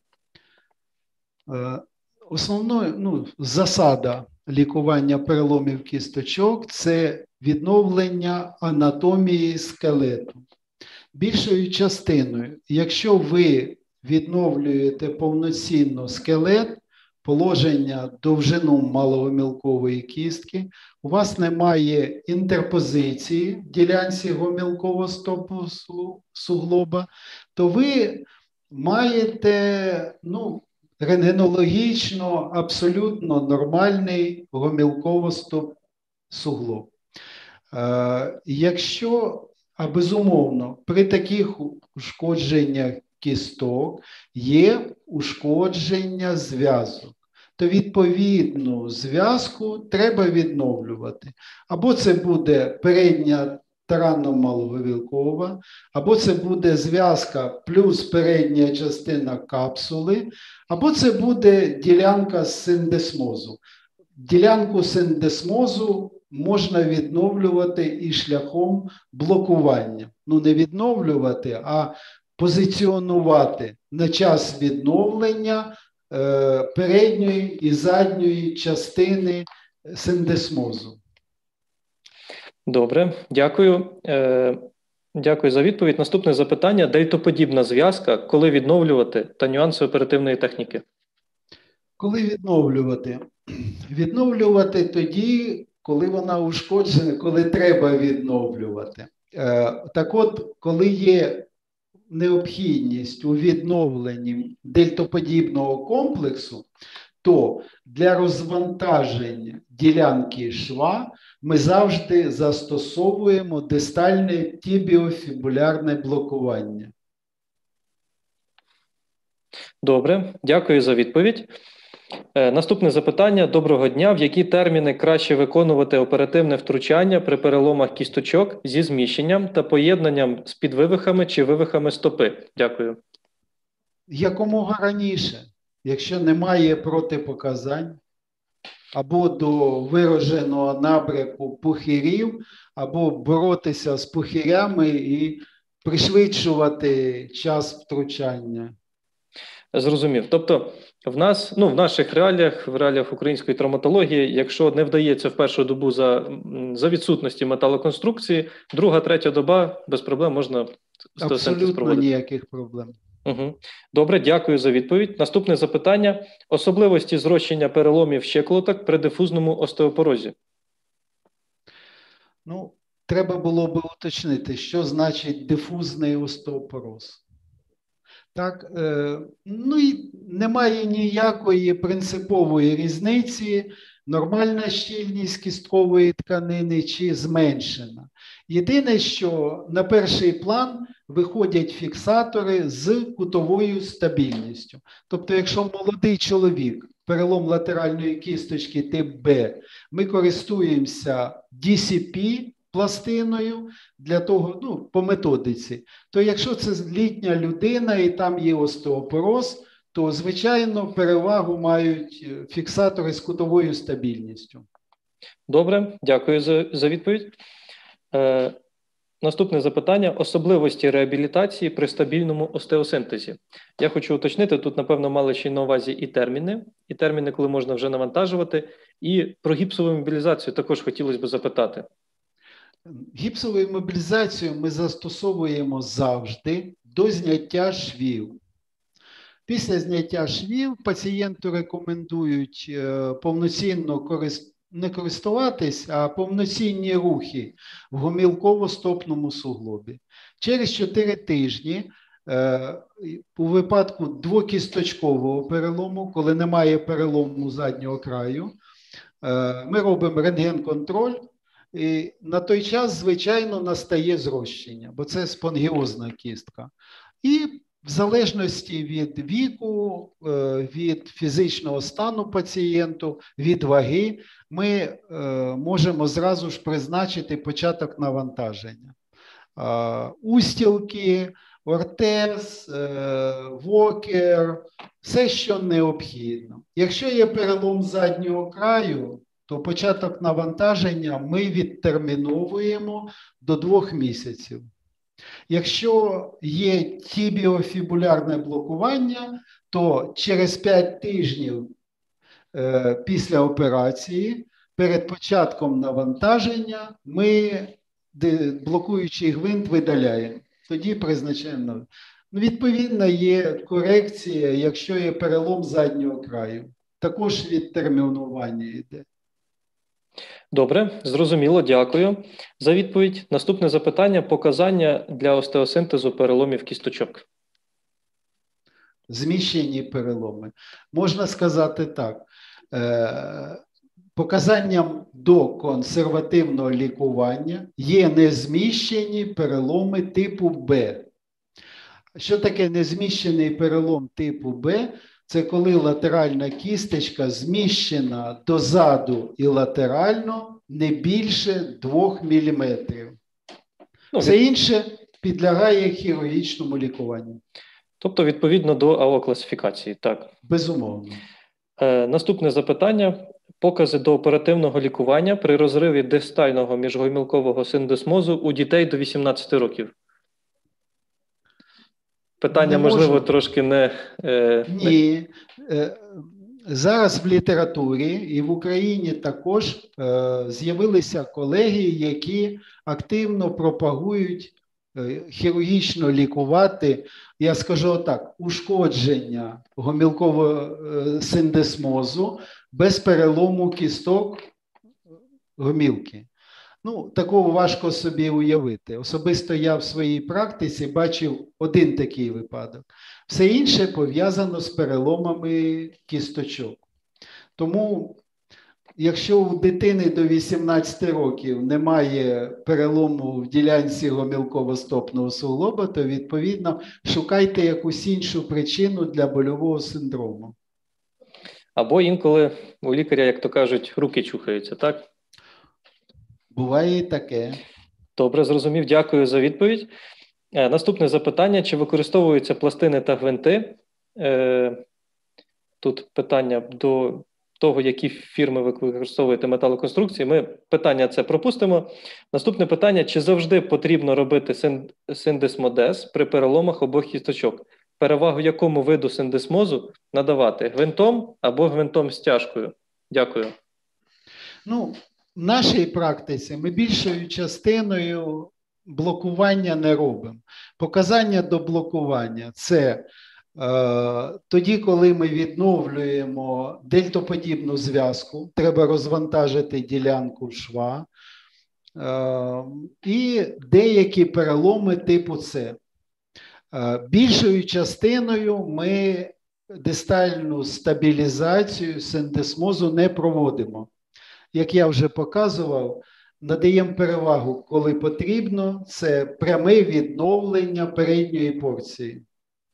Е, Основною, ну, засада лікування переломів кісточок – це відновлення анатомії скелету. Більшою частиною, якщо ви відновлюєте повноцінно скелет, положення довжину малогомілкової кістки, у вас немає інтерпозиції в ділянці гомілкового стопу суглоба, то ви маєте, ну, рентгенологічно абсолютно нормальний гомілково-стоп суглоб. Е, якщо, а безумовно, при таких ушкодженнях кісток є ушкодження зв'язок, то відповідну зв'язку треба відновлювати. Або це буде передня таранно-малогомілкова, або це буде зв'язка плюс передня частина капсули, або це буде ділянка синдесмозу. Ділянку синдесмозу можна відновлювати і шляхом блокування. Ну, не відновлювати, а позиціонувати на час відновлення е, передньої і задньої частини синдесмозу. Добре, дякую. Е, дякую за відповідь. Наступне запитання. Дельтоподібна зв'язка, коли відновлювати та нюанси оперативної техніки? Коли відновлювати? Відновлювати тоді, коли вона ушкоджена, коли треба відновлювати. Е, так от, коли є необхідність у відновленні дельтоподібного комплексу, то для розвантаження ділянки шва ми завжди застосовуємо дистальне тібіофібулярне блокування. Добре, дякую за відповідь. Е, наступне запитання. Доброго дня. В які терміни краще виконувати оперативне втручання при переломах кісточок зі зміщенням та поєднанням з підвивихами чи вивихами стопи? Дякую. Якомога раніше, якщо немає протипоказань, або до вираженого набряку пухирів, або боротися з пухирями і пришвидшувати час втручання. Зрозумів. Тобто в нас, ну, в наших реаліях, в реаліях української травматології, якщо не вдається в першу добу за, за відсутності металоконструкції, друга, третя доба без проблем можна остеосинтез проводити. Абсолютно ніяких проблем. Угу. Добре, дякую за відповідь. Наступне запитання. Особливості зрощення переломів щиколоток при дифузному остеопорозі. Ну, треба було би уточнити, що значить дифузний остеопороз. Так, е, ну і немає ніякої принципової різниці, нормальна щільність кісткової тканини чи зменшена. Єдине, що на перший план виходять фіксатори з кутовою стабільністю. Тобто, якщо молодий чоловік, перелом латеральної кісточки тип Б, ми користуємося ді сі пі, пластиною для того, ну, по методиці, то якщо це літня людина і там є остеопороз, то, звичайно, перевагу мають фіксатори з кутовою стабільністю. Добре, дякую за, за відповідь. Е, наступне запитання. Особливості реабілітації при стабільному остеосинтезі. Я хочу уточнити, тут, напевно, мали ще на увазі і терміни, і терміни, коли можна вже навантажувати, і про гіпсову мобілізацію також хотілося б запитати. Гіпсову мобілізацію ми застосовуємо завжди до зняття швів. Після зняття швів пацієнту рекомендують повноцінно користуватися, не користуватись, а повноцінні рухи в гомілково-стопному суглобі. Через чотири тижні у випадку двокісточкового перелому, коли немає перелому заднього краю, ми робимо рентген-контроль. І на той час, звичайно, настає зрощення, бо це спонгіозна кістка. І в залежності від віку, від фізичного стану пацієнту, від ваги, ми можемо зразу ж призначити початок навантаження. Устілки, ортез, вокер, все, що необхідно. Якщо є перелом заднього краю, то початок навантаження ми відтерміновуємо до двох місяців. Якщо є тібіофібулярне блокування, то через п'ять тижнів е, після операції, перед початком навантаження, ми блокуючий гвинт видаляємо. Тоді призначаємо. Ну, відповідно, є корекція, якщо є перелом заднього краю. Також відтермінування йде. Добре, зрозуміло, дякую за відповідь. Наступне запитання – показання для остеосинтезу переломів кісточок. Зміщені переломи. Можна сказати так. Е, показанням до консервативного лікування є незміщені переломи типу Б. Що таке незміщений перелом типу Б? Це коли латеральна кісточка зміщена дозаду і латерально не більше двох міліметрів. Все інше підлягає хірургічному лікуванню. Тобто, відповідно до АО-класифікації, так? Безумовно. Е, наступне запитання. Покази до оперативного лікування при розриві дистального міжгомілкового синдесмозу у дітей до вісімнадцяти років. Питання, Не можливо, можу. трошки не... Е, Ні. Е, зараз в літературі і в Україні також е, з'явилися колеги, які активно пропагують е, хірургічно лікувати, я скажу так, ушкодження гомілкового е, синдесмозу без перелому кісток гомілки. Ну, такого важко собі уявити. Особисто я в своїй практиці бачив один такий випадок. Все інше пов'язано з переломами кісточок. Тому, якщо у дитини до вісімнадцяти років немає перелому в ділянці гомілково-стопного суглоба, то, відповідно, шукайте якусь іншу причину для больового синдрому. Або інколи у лікаря, як то кажуть, руки чухаються, так? Буває і таке. Добре, зрозумів. Дякую за відповідь. Е, наступне запитання. Чи використовуються пластини та гвинти? Е, тут питання до того, які фірми ви використовуєте металоконструкції. Ми питання це пропустимо. Наступне питання. Чи завжди потрібно робити син, синдесмодез при переломах обох кісточок? Перевагу якому виду синдесмозу надавати? Гвинтом або гвинтом стяжкою? Дякую. Ну, в нашій практиці ми більшою частиною блокування не робимо. Показання до блокування – це е, тоді, коли ми відновлюємо дельтоподібну зв'язку, треба розвантажити ділянку шва, е, і деякі переломи типу С. Е, більшою частиною ми дистальну стабілізацію синдесмозу не проводимо. Як я вже показував, надаємо перевагу, коли потрібно, це пряме відновлення передньої порції.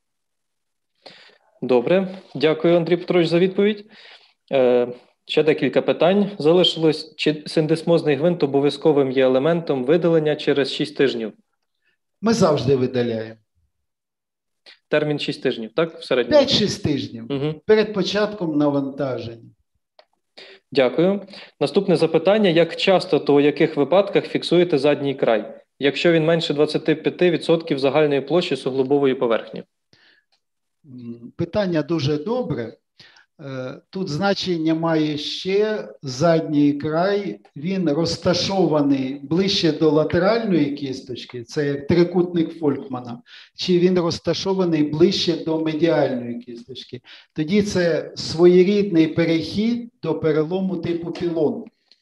Добре. Дякую, Андрій Петрович, за відповідь. Е, ще декілька питань залишилось. Чи синдесмозний гвинт обов'язковим є елементом видалення через шість тижнів? Ми завжди видаляємо. Термін шість тижнів, так? В середньому? п'ять-шість тижнів Угу. перед початком навантаження. Дякую. Наступне запитання. Як часто та у яких випадках фіксуєте задній край, якщо він менше двадцять п'ять відсотків загальної площі суглобової поверхні? Питання дуже добре. Тут значення має ще задній край, він розташований ближче до латеральної кісточки, це як трикутник Фолькмана, чи він розташований ближче до медіальної кісточки. Тоді це своєрідний перехід до перелому типу пілон.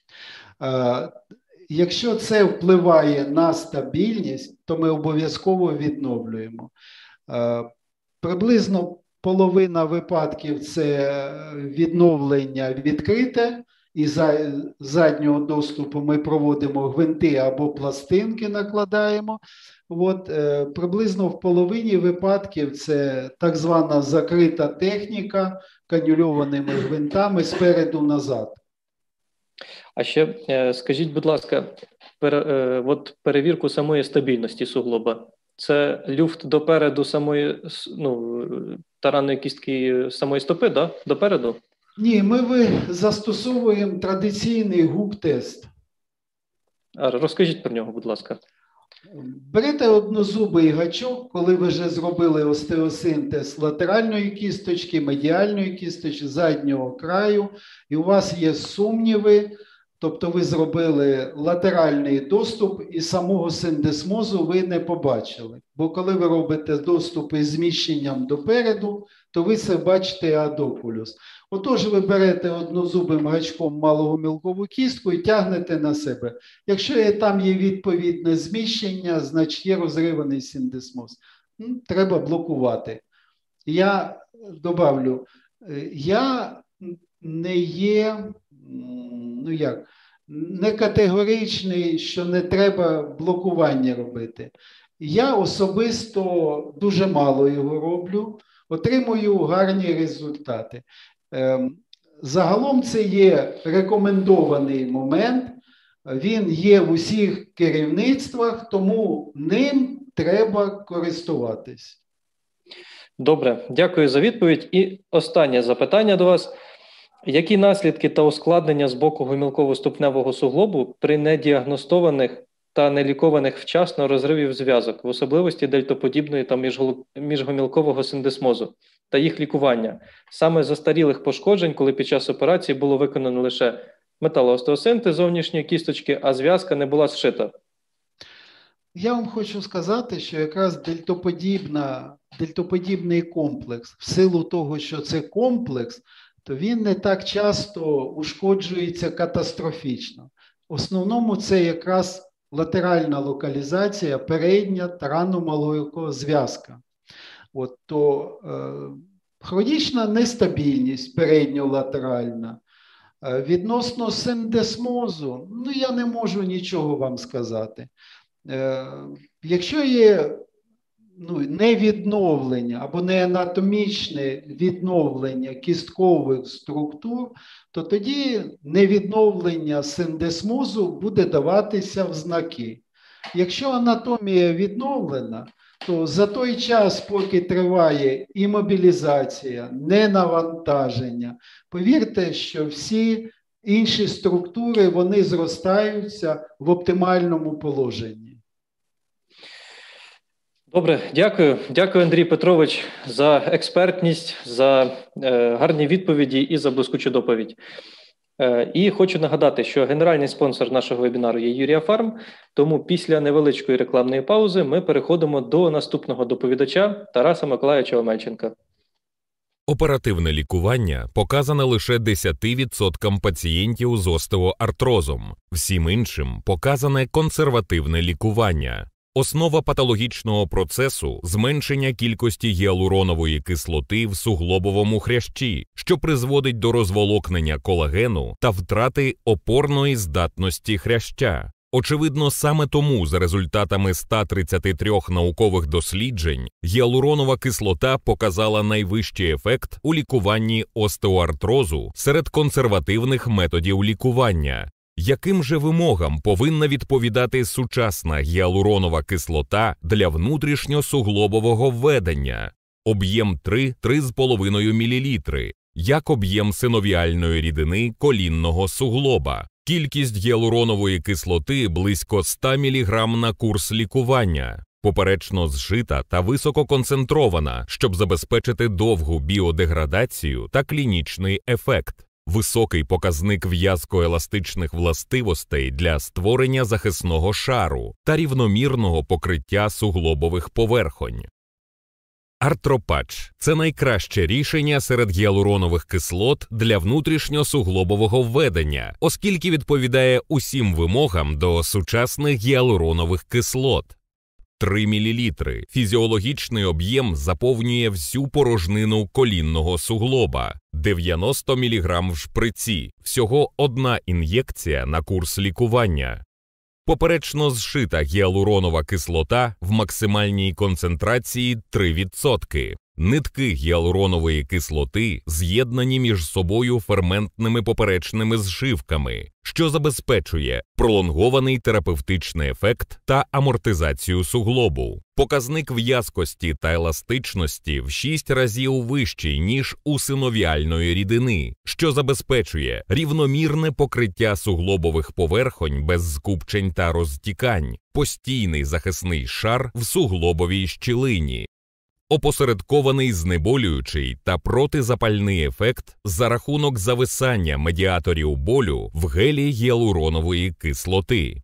Якщо це впливає на стабільність, то ми обов'язково відновлюємо. Приблизно половина випадків – це відновлення відкрите, і за заднього доступу ми проводимо гвинти або пластинки накладаємо. От, е, приблизно в половині випадків це так звана закрита техніка канюльованими гвинтами спереду назад. А ще е, скажіть, будь ласка, пер, е, от перевірку самої стабільності суглоба. Це люфт допереду самої, ну, таранної кістки самої стопи, да? Допереду? Ні, ми ви застосовуємо традиційний гук-тест. А розкажіть про нього, будь ласка. Берете однозубий гачок, коли ви вже зробили остеосинтез латеральної кісточки, медіальної кісточки, заднього краю, і у вас є сумніви, тобто ви зробили латеральний доступ і самого синдесмозу ви не побачили. Бо коли ви робите доступ із зміщенням допереду, то ви це бачите адокулюс. Отож, ви берете однозубим гачком малого мілкову кістку і тягнете на себе. Якщо є, там є відповідне зміщення, значить є розриваний синдесмоз. Треба блокувати. Я добавлю, я не є, ну як, не категоричний, що не треба блокування робити. Я особисто дуже мало його роблю, отримую гарні результати. Загалом це є рекомендований момент, він є в усіх керівництвах, тому ним треба користуватись. Добре, дякую за відповідь. І останнє запитання до вас. Які наслідки та ускладнення з боку гомілково-ступневого суглобу при недіагностованих та нелікованих вчасно розривів зв'язок, в особливості дельтоподібної та міжгомілкового синдесмозу, та їх лікування, саме застарілих пошкоджень, коли під час операції було виконано лише металоостеосинтез зовнішньої кісточки, а зв'язка не була зшита? Я вам хочу сказати, що якраз дельтоподібна, дельтоподібний комплекс, в силу того, що це комплекс, то він не так часто ушкоджується катастрофічно. В основному це якраз латеральна локалізація, передня таранно-малоякого зв'язка. От, то е, хронічна нестабільність передньолатеральна. Е, відносно синдесмозу, ну я не можу нічого вам сказати. Е, якщо є ну, не відновлення або не анатомічне відновлення кісткових структур, то тоді невідновлення синдесмозу буде даватися в знаки. Якщо анатомія відновлена, то за той час, поки триває імобілізація, ненавантаження, повірте, що всі інші структури, вони зростаються в оптимальному положенні. Добре, дякую. Дякую, Андрій Петрович, за експертність, за е, гарні відповіді і за блискучу доповідь. Е, і хочу нагадати, що генеральний спонсор нашого вебінару є Юрія Фарм, тому після невеличкої рекламної паузи ми переходимо до наступного доповідача Тараса Миколайовича Омельченка. Оперативне лікування показане лише десяти відсоткам пацієнтів з остеоартрозом, всім іншим показане консервативне лікування. Основа патологічного процесу – зменшення кількості гіалуронової кислоти в суглобовому хрящі, що призводить до розволокнення колагену та втрати опорної здатності хряща. Очевидно, саме тому за результатами ста тридцяти трьох наукових досліджень гіалуронова кислота показала найвищий ефект у лікуванні остеоартрозу серед консервативних методів лікування. Яким же вимогам повинна відповідати сучасна гіалуронова кислота для внутрішньосуглобового введення? Об'єм три – три з половиною мілілітри, як об'єм синовіальної рідини колінного суглоба. Кількість гіалуронової кислоти близько ста міліграм на курс лікування. Поперечно зшита та висококонцентрована, щоб забезпечити довгу біодеградацію та клінічний ефект. Високий показник в'язкоеластичних властивостей для створення захисного шару та рівномірного покриття суглобових поверхонь. Артропатч – це найкраще рішення серед гіалуронових кислот для внутрішньосуглобового введення, оскільки відповідає усім вимогам до сучасних гіалуронових кислот. три мілілітри. Фізіологічний об'єм заповнює всю порожнину колінного суглоба. дев'яносто міліграм в шприці. Всього одна ін'єкція на курс лікування. Поперечно зшита гіалуронова кислота в максимальній концентрації три відсотки. Нитки гіалуронової кислоти з'єднані між собою ферментними поперечними зшивками, що забезпечує пролонгований терапевтичний ефект та амортизацію суглобу. Показник в'язкості та еластичності в шість разів вищий, ніж у синовіальної рідини, що забезпечує рівномірне покриття суглобових поверхонь без скупчень та розтікань, постійний захисний шар в суглобовій щілині, опосередкований знеболюючий та протизапальний ефект за рахунок зависання медіаторів болю в гелі гіалуронової кислоти.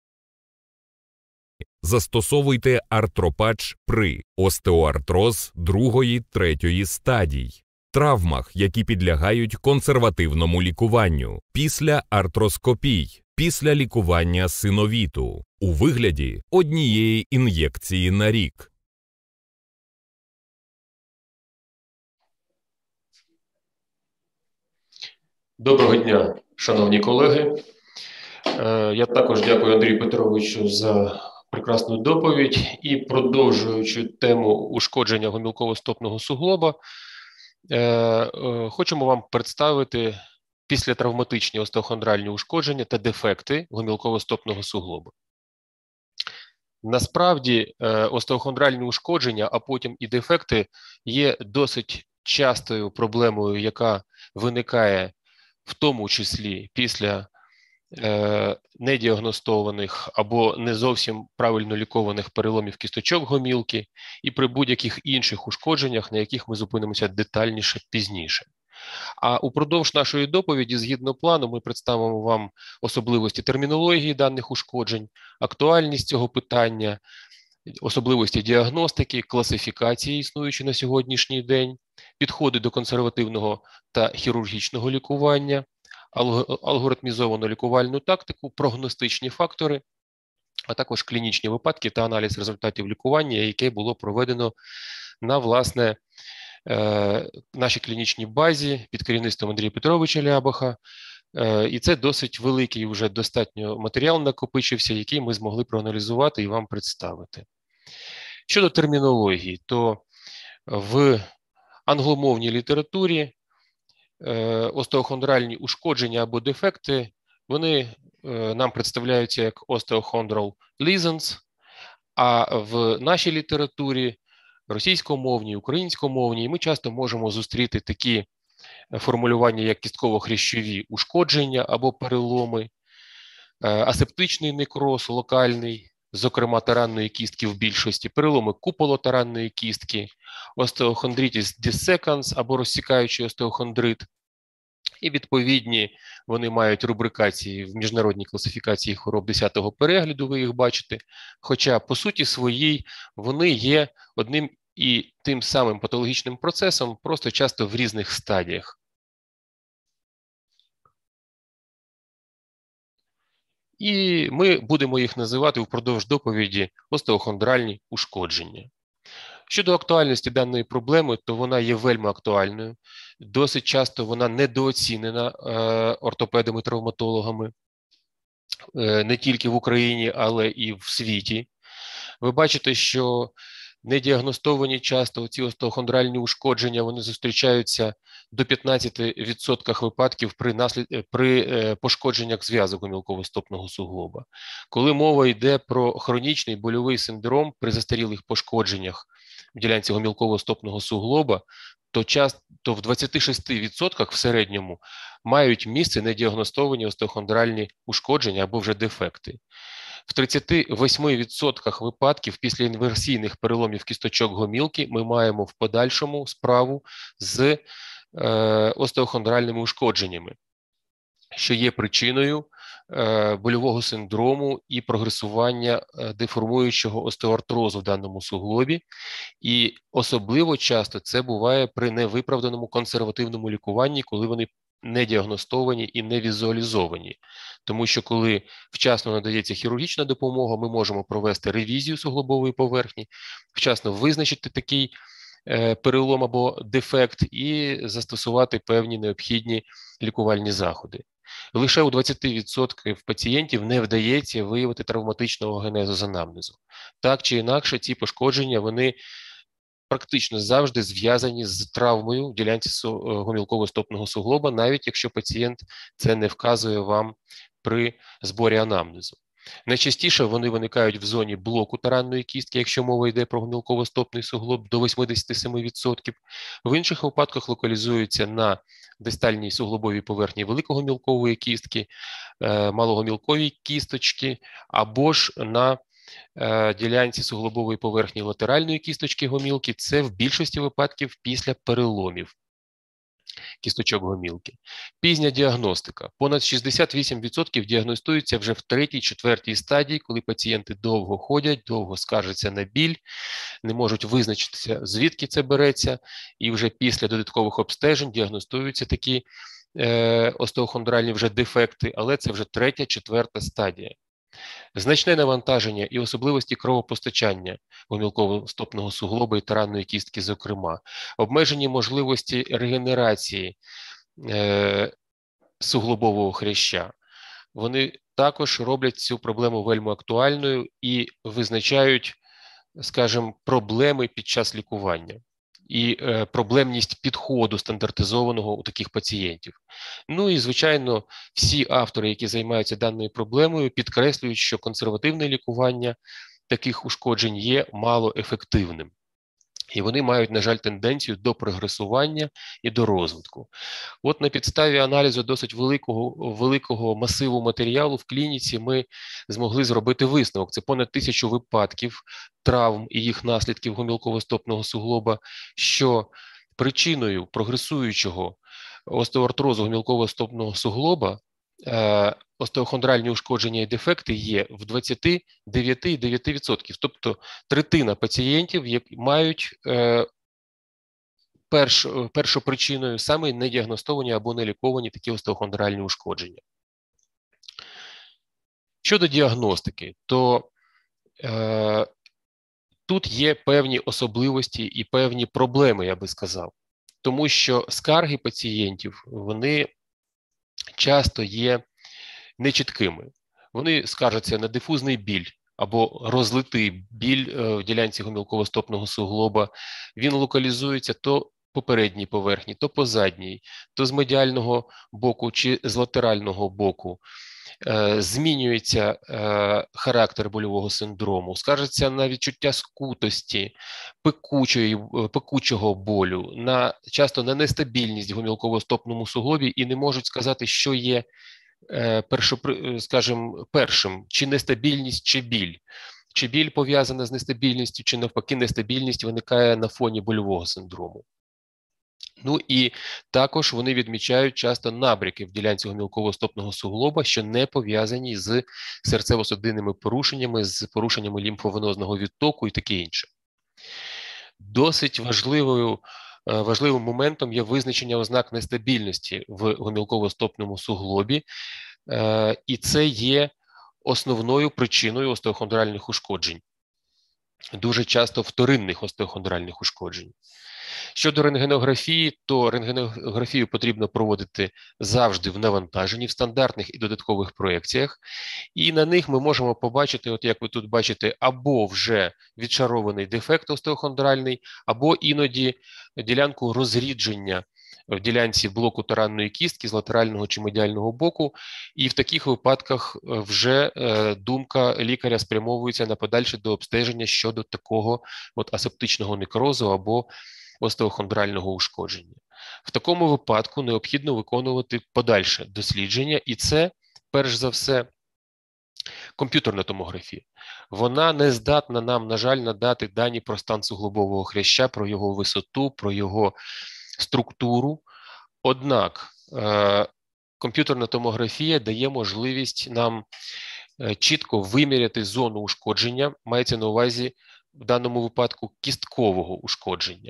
Застосовуйте артропатч при остеоартроз другої-третьої стадій, травмах, які підлягають консервативному лікуванню, після артроскопій, після лікування синовіту, у вигляді однієї ін'єкції на рік. Доброго дня, шановні колеги. Я також дякую Андрію Петровичу за прекрасну доповідь і, продовжуючи тему ушкодження гомілково-стопного суглоба, хочемо вам представити післятравматичні остеохондральні ушкодження та дефекти гомілково-стопного суглоба. Насправді, остеохондральні ушкодження, а потім і дефекти є досить частою проблемою, яка виникає в тому числі після е, недіагностованих або не зовсім правильно лікованих переломів кісточок гомілки і при будь-яких інших ушкодженнях, на яких ми зупинимося детальніше пізніше. А упродовж нашої доповіді, згідно плану, ми представимо вам особливості термінології даних ушкоджень, актуальність цього питання, особливості діагностики, класифікації, існуючі на сьогоднішній день, підходи до консервативного та хірургічного лікування, алгоритмізовану лікувальну тактику, прогностичні фактори, а також клінічні випадки та аналіз результатів лікування, яке було проведено на, власне, е, нашій клінічній базі під керівництвом Андрія Петровича Лябаха. Е, і це досить великий вже достатньо матеріал накопичився, який ми змогли проаналізувати і вам представити. Щодо термінології, то в англомовній літературі е, остеохондральні ушкодження або дефекти, вони е, нам представляються як osteochondral lesions, а в нашій літературі, російськомовній, українськомовній, ми часто можемо зустріти такі формулювання, як кістково-хрящові ушкодження або переломи, е, асептичний некроз локальний, зокрема таранної кістки в більшості, переломи куполотаранної кістки, остеохондритис dissecans або розсікаючий остеохондрит. І відповідні вони мають рубрикації в міжнародній класифікації хвороб десятого перегляду, ви їх бачите, хоча по суті своїй вони є одним і тим самим патологічним процесом, просто часто в різних стадіях. І ми будемо їх називати впродовж доповіді остеохондральні ушкодження. Щодо актуальності даної проблеми, то вона є вельми актуальною. Досить часто вона недооцінена е, ортопедами-травматологами, е, не тільки в Україні, але і в світі. Ви бачите, що недіагностовані часто ці остеохондральні ушкодження, вони зустрічаються до п'ятнадцяти відсотків випадків при, наслід... при е, пошкодженнях зв'язок гомілково-стопного суглоба. Коли мова йде про хронічний больовий синдром при застарілих пошкодженнях в ділянці гомілково-стопного суглоба, то, часто, то в двадцяти шести відсотках в середньому мають місце недіагностовані остеохондральні ушкодження або вже дефекти. В тридцяти восьми відсотках випадків після інверсійних переломів кісточок гомілки ми маємо в подальшому справу з е, остеохондральними ушкодженнями, що є причиною е, больового синдрому і прогресування е, деформуючого остеоартрозу в даному суглобі. І особливо часто це буває при невиправданому консервативному лікуванні, коли вони не діагностовані і не візуалізовані. Тому що коли вчасно надається хірургічна допомога, ми можемо провести ревізію суглобової поверхні, вчасно визначити такий е, перелом або дефект і застосувати певні необхідні лікувальні заходи. Лише у двадцяти відсотках пацієнтів не вдається виявити травматичного генезу з анамнезу. Так чи інакше, ці пошкодження, вони практично завжди зв'язані з травмою в ділянці гомілково-стопного суглоба, навіть якщо пацієнт це не вказує вам при зборі анамнезу. Найчастіше вони виникають в зоні блоку таранної кістки, якщо мова йде про гомілково-стопний суглоб, до вісімдесят сім відсотків. В інших випадках локалізуються на дистальній суглобовій поверхні великогомілкової кістки, малогомілковій кісточки, або ж на ділянці суглобової поверхні латеральної кісточки гомілки. Це в більшості випадків після переломів кісточок гомілки. Пізня діагностика. Понад шістдесят вісім відсотків діагностуються вже в третій-четвертій стадії, коли пацієнти довго ходять, довго скаржаться на біль, не можуть визначитися, звідки це береться, і вже після додаткових обстежень діагностуються такі е, остеохондральні вже дефекти, але це вже третя-четверта стадія. Значне навантаження і особливості кровопостачання гомілково-стопного суглоба і таранної кістки, зокрема, обмежені можливості регенерації е, суглобового хряща, вони також роблять цю проблему вельми актуальною і визначають, скажімо, проблеми під час лікування і е, проблемність підходу стандартизованого у таких пацієнтів. Ну і, звичайно, всі автори, які займаються даною проблемою, підкреслюють, що консервативне лікування таких ушкоджень є малоефективним. І вони мають, на жаль, тенденцію до прогресування і до розвитку. От на підставі аналізу досить великого, великого масиву матеріалу в клініці ми змогли зробити висновок. Це понад тисячу випадків травм і їх наслідків гомілково-стопного суглоба, що причиною прогресуючого остеоартрозу гомілково-стопного суглоба е, остеохондральні ушкодження і дефекти є в двадцять дев'ять цілих дев'ять десятих відсотка. Тобто третина пацієнтів які мають е, перш, першопричиною саме недіагностовані або неліковані такі остеохондральні ушкодження. Щодо діагностики, то е, тут є певні особливості і певні проблеми, я би сказав. Тому що скарги пацієнтів, вони часто є нечіткими. Вони скаржаться на дифузний біль або розлитий біль в ділянці гомілково-стопного суглоба. Він локалізується то по передній поверхні, то по задній, то з медіального боку чи з латерального боку. Е, змінюється е, характер больового синдрому, скаржиться на відчуття скутості, пекучої, пекучого болю, на, часто на нестабільність в гомілково-стопному суглобі і не можуть сказати, що є е, першо, скажімо, першим, чи нестабільність, чи біль. Чи біль пов'язана з нестабільністю, чи навпаки нестабільність виникає на фоні больового синдрому. Ну і також вони відмічають часто набряки в ділянці гомілково-стопного суглоба, що не пов'язані з серцево-судинними порушеннями, з порушеннями лімфовенозного відтоку і таке інше. Досить важливою, важливим моментом є визначення ознак нестабільності в гомілково-стопному суглобі, і це є основною причиною остеохондральних ушкоджень, дуже часто вторинних остеохондральних ушкоджень. Щодо рентгенографії, то рентгенографію потрібно проводити завжди в навантаженні, в стандартних і додаткових проекціях. І на них ми можемо побачити, от як ви тут бачите, або вже відшарований дефект остеохондральний, або іноді ділянку розрідження в ділянці блоку таранної кістки з латерального чи медіального боку. І в таких випадках вже е, думка лікаря спрямовується на подальше до обстеження щодо такого от асептичного некрозу або остеохондрального ушкодження. В такому випадку необхідно виконувати подальше дослідження, і це, перш за все, комп'ютерна томографія. Вона не здатна нам, на жаль, надати дані про стан суглобового хряща, про його висоту, про його структуру. Однак е- комп'ютерна томографія дає можливість нам е- чітко виміряти зону ушкодження, мається на увазі в даному випадку кісткового ушкодження.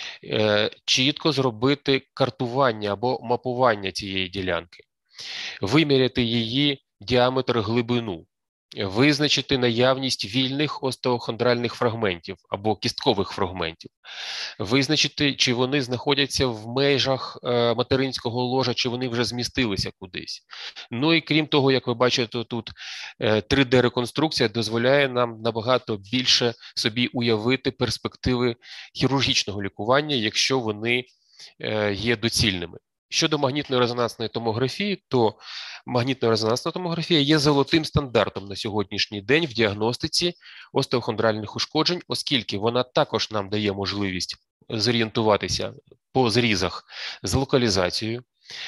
Чітко зробити картування або мапування цієї ділянки, виміряти її діаметр, глибину, визначити наявність вільних остеохондральних фрагментів або кісткових фрагментів, визначити, чи вони знаходяться в межах материнського ложа, чи вони вже змістилися кудись. Ну і крім того, як ви бачите, тут три де-реконструкція дозволяє нам набагато більше собі уявити перспективи хірургічного лікування, якщо вони є доцільними. Щодо магнітно-резонансної томографії, то магнітно-резонансна томографія є золотим стандартом на сьогоднішній день в діагностиці остеохондральних ушкоджень, оскільки вона також нам дає можливість зорієнтуватися по зрізах з локалізацією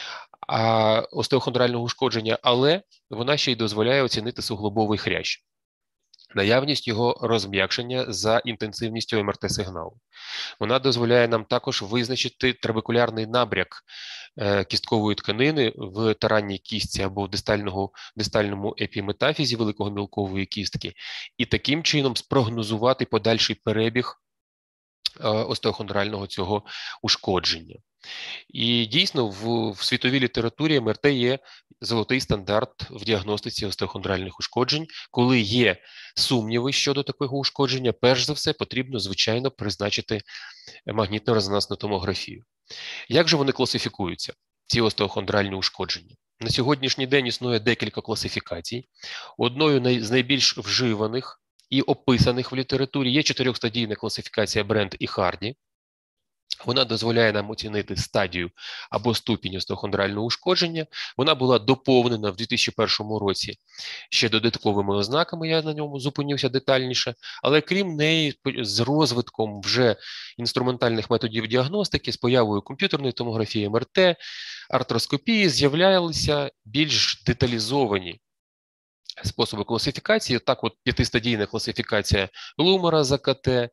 а остеохондрального ушкодження, але вона ще й дозволяє оцінити суглобовий хрящ, наявність його розм'якшення за інтенсивністю ем ер те-сигналу. Вона дозволяє нам також визначити трабекулярний набряк е, кісткової тканини в таранній кістці або в дистальному, дистальному епіметафізі великого-мілкової кістки і таким чином спрогнозувати подальший перебіг е, остеохондрального цього ушкодження. І дійсно в, в світовій літературі ем ер те є золотий стандарт в діагностиці остеохондральних ушкоджень. Коли є сумніви щодо такого ушкодження, перш за все потрібно, звичайно, призначити магнітно-резонансну томографію. Як же вони класифікуються, ці остеохондральні ушкодження? На сьогоднішній день існує декілька класифікацій. Одною з найбільш вживаних і описаних в літературі є чотирьохстадійна класифікація Бренд і Харді. Вона дозволяє нам оцінити стадію або ступінь остеохондрального ушкодження. Вона була доповнена в дві тисячі першому році ще додатковими ознаками, я на ньому зупинюся детальніше. Але крім неї, з розвитком вже інструментальних методів діагностики, з появою комп'ютерної томографії, ем ер те, артроскопії, з'являлися більш деталізовані способи класифікації. Так от п'ятистадійна класифікація Лумера за ка те,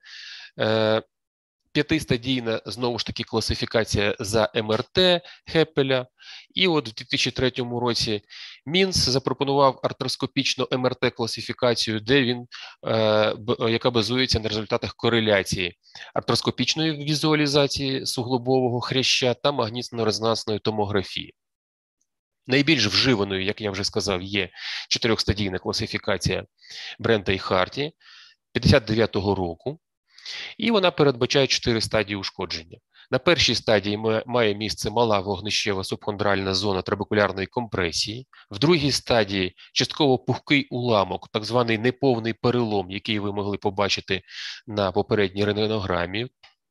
е п'ятистадійна, знову ж таки, класифікація за ем ер те Хеппеля. І от в дві тисячі третьому році Мінц запропонував артроскопічну ем ер те-класифікацію, де він, е, яка базується на результатах кореляції артроскопічної візуалізації суглобового хряща та магнітно-резонансної томографії. Найбільш вживаною, як я вже сказав, є чотирьохстадійна класифікація Брента і Харді п'ятдесят дев'ятого року. І вона передбачає чотири стадії ушкодження. На першій стадії має місце мала вогнищева субхондральна зона трабекулярної компресії. В другій стадії частково пухкий уламок, так званий неповний перелом, який ви могли побачити на попередній рентгенограмі,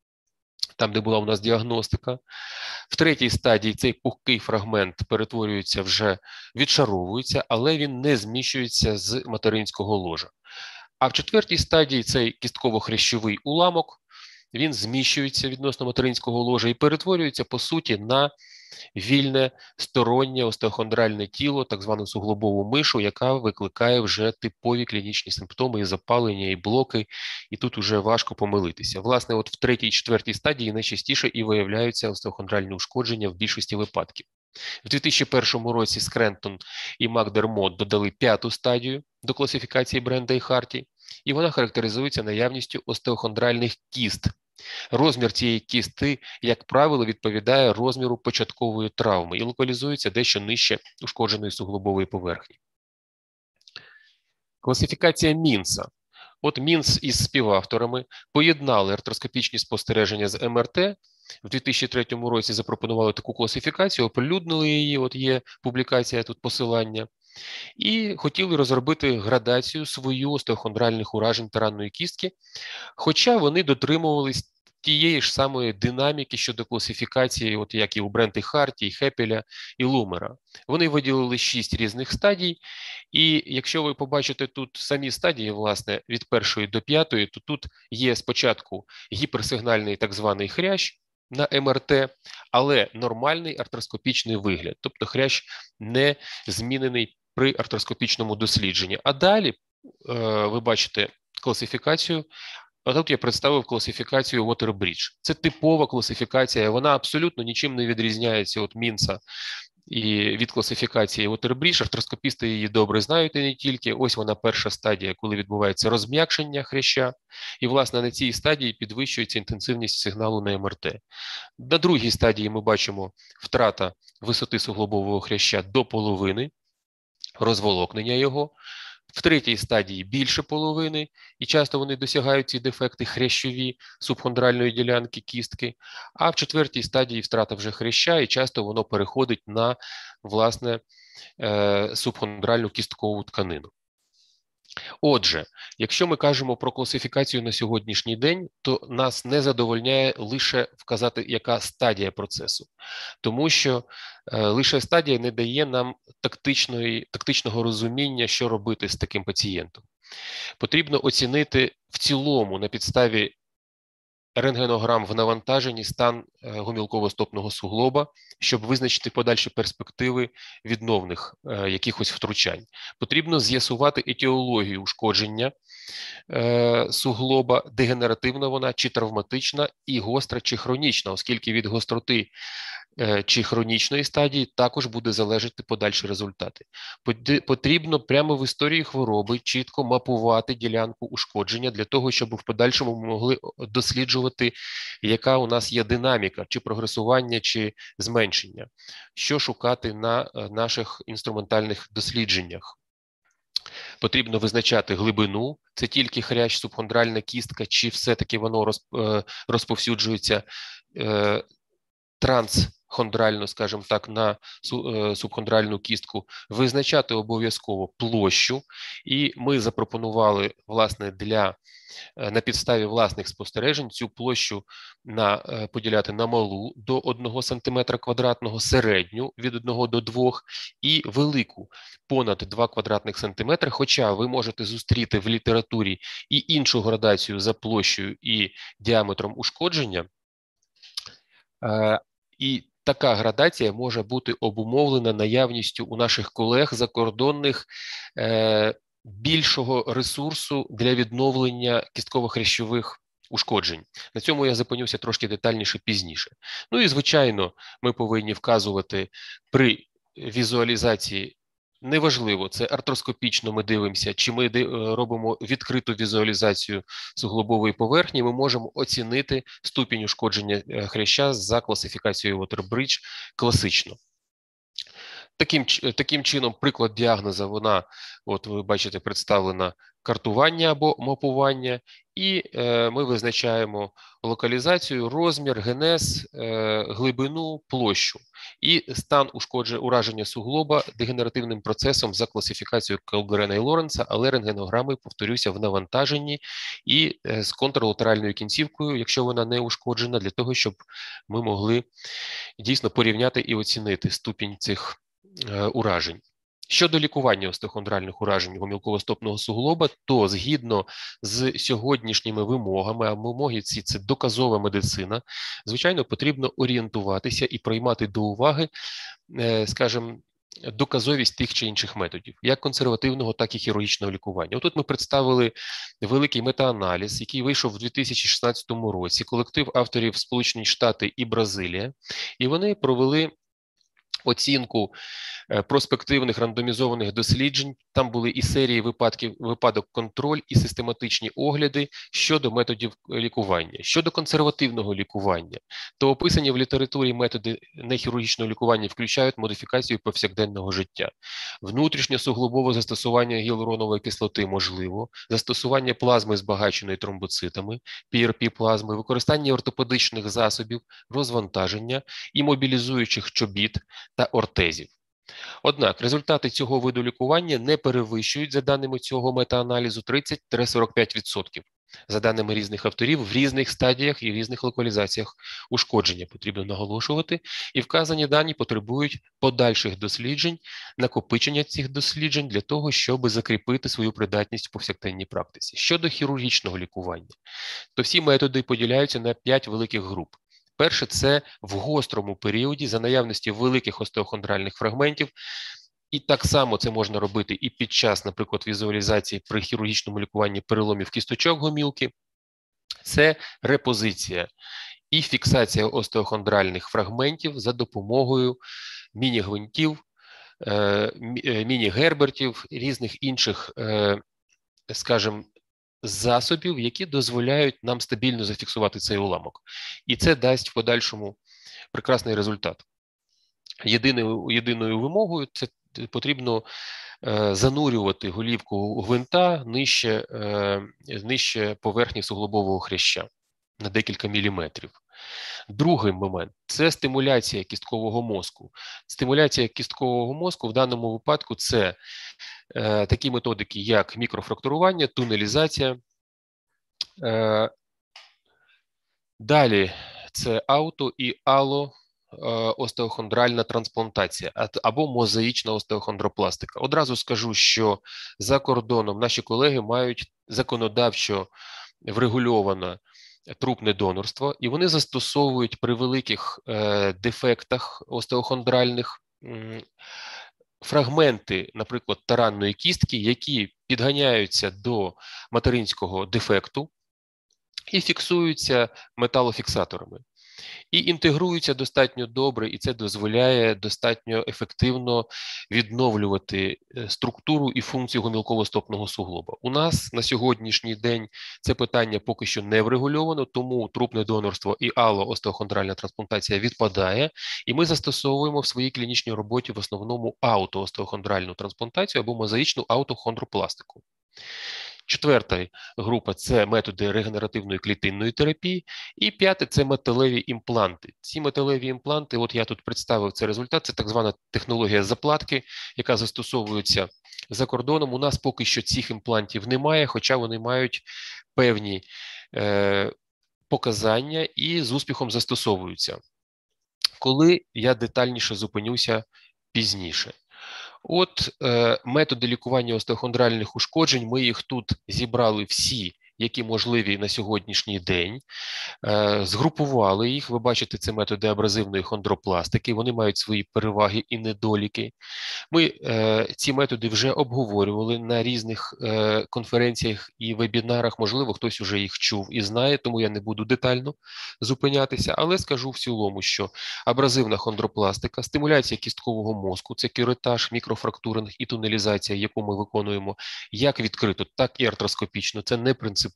там, де була у нас діагностика. В третій стадії цей пухкий фрагмент перетворюється вже, відшаровується, але він не зміщується з материнського ложа. А в четвертій стадії цей кістково-хрящовий уламок, він зміщується відносно материнського ложа і перетворюється, по суті, на вільне стороннє остеохондральне тіло, так звану суглобову мишу, яка викликає вже типові клінічні симптоми і запалення, і блоки, і тут уже важко помилитися. Власне, от в третій і четвертій стадії найчастіше і виявляються остеохондральні ушкодження в більшості випадків. В дві тисячі першому році Скрентон і Макдермот додали п'яту стадію до класифікації Бренда і Харді, і вона характеризується наявністю остеохондральних кіст. Розмір цієї кісти, як правило, відповідає розміру початкової травми і локалізується дещо нижче ушкодженої суглобової поверхні. Класифікація Мінца. От Мінц із співавторами поєднали артроскопічні спостереження з ем ер те. В дві тисячі третьому році запропонували таку класифікацію, оприлюднили її, от є публікація, тут посилання, і хотіли розробити градацію свою остеохондральних уражень таранної кістки, хоча вони дотримувались тієї ж самої динаміки щодо класифікації, от як і у Брента і Харді, і Хеппеля, і Лумера. Вони виділили шість різних стадій, і якщо ви побачите тут самі стадії, власне, від першої до п'ятої, то тут є спочатку гіперсигнальний так званий хрящ на ем ер те, але нормальний артроскопічний вигляд, тобто хрящ не змінений при артроскопічному дослідженні. А далі е, ви бачите класифікацію. А тут я представив класифікацію Waterbridge. Це типова класифікація, вона абсолютно нічим не відрізняється від Мінца і від класифікації Waterbridge. Артроскопісти її добре знають і не тільки. Ось вона перша стадія, коли відбувається розм'якшення хряща. І, власне, на цій стадії підвищується інтенсивність сигналу на ем ер те. На другій стадії ми бачимо втрата висоти суглобового хряща до половини, розволокнення його. В третій стадії більше половини, і часто вони досягають ці дефекти хрящові субхондральної ділянки кістки, а в четвертій стадії втрата вже хряща, і часто воно переходить на, власне, субхондральну кісткову тканину. Отже, якщо ми кажемо про класифікацію на сьогоднішній день, то нас не задовольняє лише вказати, яка стадія процесу. Тому що е, лише стадія не дає нам тактичної, тактичного розуміння, що робити з таким пацієнтом. Потрібно оцінити в цілому на підставі рентгенограм в навантаженні стан гомілково-стопного суглоба, щоб визначити подальші перспективи відновних е, якихось втручань. Потрібно з'ясувати етіологію ушкодження е, суглоба, дегенеративна вона, чи травматична, і гостра, чи хронічна, оскільки від гостроти е, чи хронічної стадії також буде залежати подальші результати. Потрібно прямо в історії хвороби чітко мапувати ділянку ушкодження для того, щоб в подальшому ми могли досліджувати, яка у нас є динаміка, чи прогресування, чи зменшення, що шукати на наших інструментальних дослідженнях. Потрібно визначати глибину, це тільки хрящ, субхондральна кістка, чи все-таки воно розповсюджується трансхондрально, скажімо так, на субхондральну кістку, визначати обов'язково площу. І ми запропонували, власне, для, на підставі власних спостережень цю площу на, поділяти на малу до одного сантиметра квадратного, середню від одного до двох і велику понад два квадратних сантиметри, хоча ви можете зустріти в літературі і іншу градацію за площею і діаметром ушкодження. І така градація може бути обумовлена наявністю у наших колег закордонних е, більшого ресурсу для відновлення кістково-хрящових ушкоджень. На цьому я зупинюся трошки детальніше пізніше. Ну і, звичайно, ми повинні вказувати при візуалізації, неважливо, це артроскопічно ми дивимося, чи ми робимо відкриту візуалізацію суглобової поверхні, ми можемо оцінити ступінь ушкодження хряща за класифікацією Waterbridge класично. Таким, таким чином, приклад діагноза, вона, от ви бачите, представлена картування або мапування, і е, ми визначаємо локалізацію, розмір, генез, е, глибину, площу і стан ушкодження, ураження суглоба дегенеративним процесом за класифікацією Калберена і Лоренца, але рентгенограми, повторюся, в навантаженні і е, з контрлатеральною кінцівкою, якщо вона не ушкоджена, для того, щоб ми могли дійсно порівняти і оцінити ступінь цих е, уражень. Щодо лікування остеохондральних уражень гомілково-стопного суглоба, то згідно з сьогоднішніми вимогами, а вимоги ці – це доказова медицина, звичайно, потрібно орієнтуватися і приймати до уваги, скажімо, доказовість тих чи інших методів, як консервативного, так і хірургічного лікування. Отут ми представили великий метааналіз, який вийшов в дві тисячі шістнадцятому році, колектив авторів Сполучені Штати і Бразилія, і вони провели оцінку проспективних рандомізованих досліджень. Там були і серії випадків, випадок контроль, і систематичні огляди щодо методів лікування. Щодо консервативного лікування, то описані в літературі методи нехірургічного лікування включають модифікацію повсякденного життя. Внутрішньосуглобове застосування гіалуронової кислоти можливо, застосування плазми збагаченої тромбоцитами, пі ар пі-плазми, використання ортопедичних засобів, розвантаження і мобілізуючих чобіт та ортезів. Однак результати цього виду лікування не перевищують, за даними цього метааналізу, тридцять до сорока п'яти відсотків. За даними різних авторів, в різних стадіях і різних локалізаціях ушкодження потрібно наголошувати, і вказані дані потребують подальших досліджень, накопичення цих досліджень для того, щоб закріпити свою придатність в повсякденній практиці. Щодо хірургічного лікування, то всі методи поділяються на п'ять великих груп. Перше – це в гострому періоді за наявності великих остеохондральних фрагментів. І так само це можна робити і під час, наприклад, візуалізації при хірургічному лікуванні переломів кісточок гомілки. Це репозиція і фіксація остеохондральних фрагментів за допомогою міні-гвинтів, міні-гербертів, різних інших, скажімо, засобів, які дозволяють нам стабільно зафіксувати цей уламок. І це дасть в подальшому прекрасний результат. Єдиною, єдиною вимогою це потрібно занурювати голівку гвинта нижче, нижче поверхні суглобового хряща на декілька міліметрів. Другий момент – це стимуляція кісткового мозку. Стимуляція кісткового мозку в даному випадку – це е, такі методики, як мікрофрактурування, тунелізація. Е, далі це ауто- і аллоостеохондральна трансплантація або мозаїчна остеохондропластика. Одразу скажу, що за кордоном наші колеги мають законодавчо врегульовано трупне донорство, і вони застосовують при великих е, дефектах остеохондральних м, фрагменти, наприклад, таранної кістки, які підганяються до материнського дефекту і фіксуються металофіксаторами. І інтегруються достатньо добре, і це дозволяє достатньо ефективно відновлювати структуру і функцію гомілково-стопного суглоба. У нас на сьогоднішній день це питання поки що не врегульовано, тому трупне донорство і аллоостеохондральна трансплантація відпадає, і ми застосовуємо в своїй клінічній роботі в основному аутоостеохондральну трансплантацію або мозаїчну аутохондропластику. Четверта група – це методи регенеративної клітинної терапії. І п'яте – це металеві імпланти. Ці металеві імпланти, от я тут представив цей результат, це так звана технологія заплатки, яка застосовується за кордоном. У нас поки що цих імплантів немає, хоча вони мають певні е, показання і з успіхом застосовуються. Коли я детальніше зупинюся пізніше. От е, методи лікування остеохондральних ушкоджень, ми їх тут зібрали всі, які можливі на сьогоднішній день, е, згрупували їх. Ви бачите, це методи абразивної хондропластики, вони мають свої переваги і недоліки. Ми е, ці методи вже обговорювали на різних е, конференціях і вебінарах, можливо, хтось уже їх чув і знає, тому я не буду детально зупинятися, але скажу в цілому, що абразивна хондропластика, стимуляція кісткового мозку, це кюретаж, мікрофрактуринг і тунелізація, яку ми виконуємо як відкрито, так і артроскопічно, це не принципово.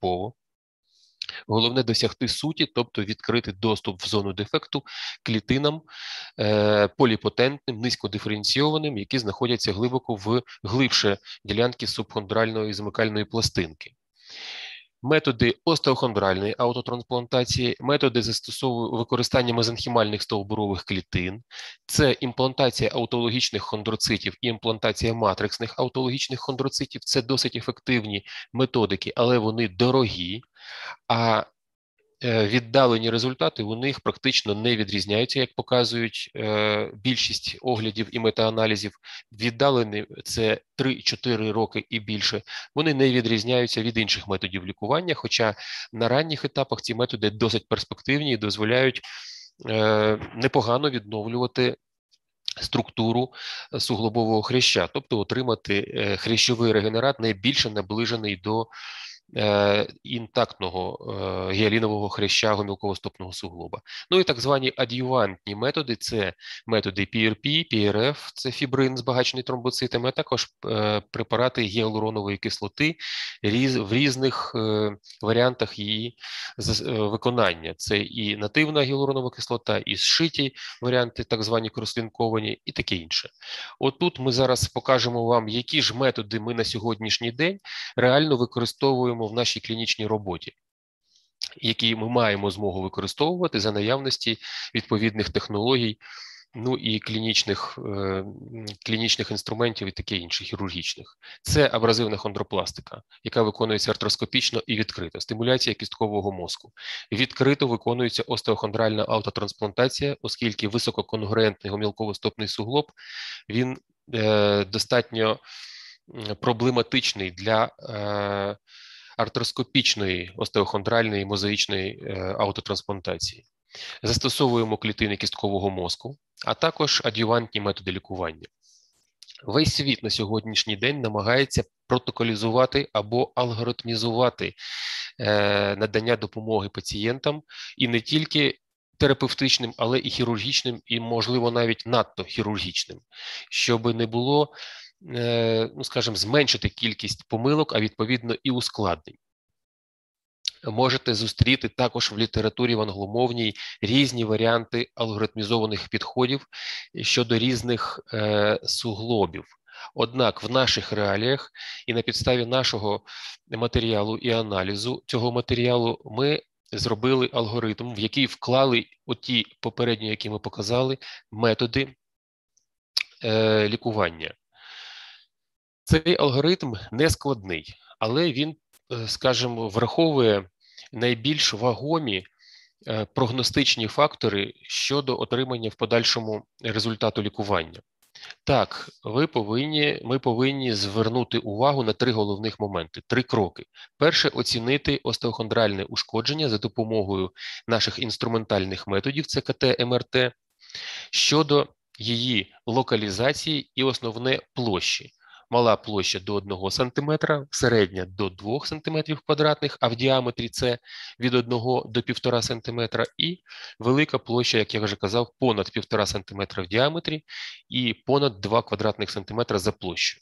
Головне досягти суті, тобто відкрити доступ в зону дефекту клітинам е, поліпотентним, низькодиференційованим, які знаходяться глибоко в глибше ділянки субхондральної змикальної пластинки. Методи остеохондральної аутотрансплантації, методи застосовування використання мезенхімальних стовбурових клітин, це імплантація аутологічних хондроцитів і імплантація матриксних аутологічних хондроцитів. Це досить ефективні методики, але вони дорогі, а віддалені результати у них практично не відрізняються, як показують е, більшість оглядів і метааналізів. Віддалені – це три-чотири роки і більше. Вони не відрізняються від інших методів лікування, хоча на ранніх етапах ці методи досить перспективні і дозволяють е, непогано відновлювати структуру суглобового хряща, тобто отримати е, хрящовий регенерат найбільше наближений до інтактного е, гіалінового хряща гомілково-стопного суглоба. Ну і так звані ад'ювантні методи – це методи пі ар пі, пі ар еф, це фібрин, збагачений тромбоцитами, а також е, препарати гіалуронової кислоти різ, в різних е, варіантах її з, е, виконання. Це і нативна гіалуронова кислота, і зшиті варіанти, так звані крослінковані, і таке інше. Отут ми зараз покажемо вам, які ж методи ми на сьогоднішній день реально використовуємо в нашій клінічній роботі, які ми маємо змогу використовувати за наявності відповідних технологій, ну і клінічних, е, клінічних інструментів і таке інше, хірургічних. Це абразивна хондропластика, яка виконується артроскопічно і відкрито, стимуляція кісткового мозку. Відкрито виконується остеохондральна аутотрансплантація, оскільки висококонгруентний гомілково-стопний суглоб, він е, достатньо проблематичний для е, артроскопічної остеохондральної мозаїчної е, аутотрансплантації. Застосовуємо клітини кісткового мозку, а також ад'ювантні методи лікування. Весь світ на сьогоднішній день намагається протоколізувати або алгоритмізувати е, надання допомоги пацієнтам, і не тільки терапевтичним, але і хірургічним, і, можливо, навіть надто хірургічним, щоб не було, ну, скажімо, зменшити кількість помилок, а відповідно і ускладнень. Можете зустріти також в літературі в англомовній різні варіанти алгоритмізованих підходів щодо різних е, суглобів. Однак в наших реаліях і на підставі нашого матеріалу і аналізу цього матеріалу ми зробили алгоритм, в який вклали оті попередні, які ми показали, методи е, лікування. Цей алгоритм не складний, але він, скажімо, враховує найбільш вагомі прогностичні фактори щодо отримання в подальшому результату лікування. Так, ви повинні, ми повинні звернути увагу на три головних моменти, три кроки. Перше – оцінити остеохондральне ушкодження за допомогою наших інструментальних методів це ка те, ем ер те, щодо її локалізації і основне площі. Мала площа до одного сантиметра, середня до двох сантиметрів квадратних, а в діаметрі це від одного до півтора сантиметра, і велика площа, як я вже казав, понад півтора сантиметра в діаметрі і понад два квадратних сантиметра за площею.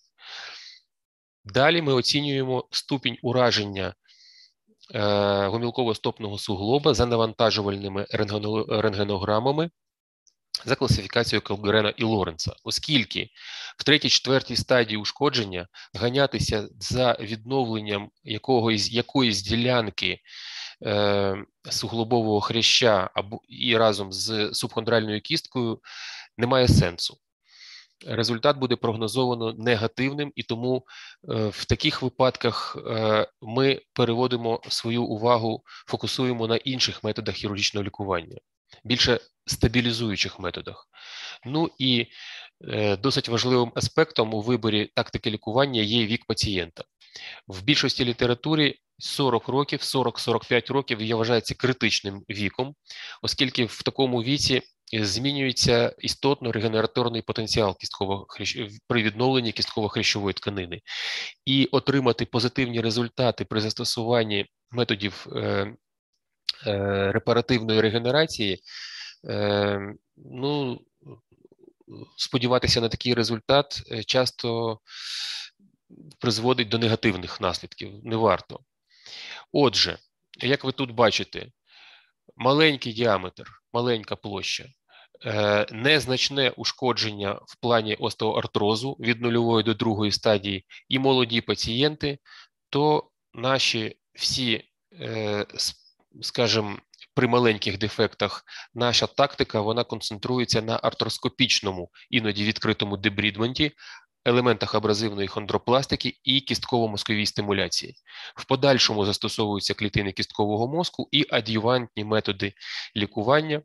Далі ми оцінюємо ступінь ураження е, гомілково-стопного суглоба за навантажувальними рентгенограмами за класифікацією Калгерена і Лоренца, оскільки в третій-четвертій стадії ушкодження ганятися за відновленням якогось, якоїсь ділянки е, суглобового хряща або, і разом з субхондральною кісткою немає сенсу. Результат буде прогнозовано негативним, і тому е, в таких випадках е, ми переводимо свою увагу, фокусуємо на інших методах хірургічного лікування, більше стабілізуючих методах. Ну і е, досить важливим аспектом у виборі тактики лікування є вік пацієнта. В більшості літературі сорок років, сорок-сорок п'ять років є вважається критичним віком, оскільки в такому віці змінюється істотно регенераторний потенціал кістково при відновленні кістково-хрящової тканини. І отримати позитивні результати при застосуванні методів е, е, репаративної регенерації, е, ну, сподіватися на такий результат часто призводить до негативних наслідків, не варто. Отже, як ви тут бачите, маленький діаметр, маленька площа, незначне ушкодження в плані остеоартрозу від нульової до другої стадії і молоді пацієнти, то наші всі, скажімо, при маленьких дефектах наша тактика, вона концентрується на артроскопічному, іноді відкритому дебрідменті, елементах абразивної хондропластики і кістково-мозковій стимуляції. В подальшому застосовуються клітини кісткового мозку і ад'ювантні методи лікування,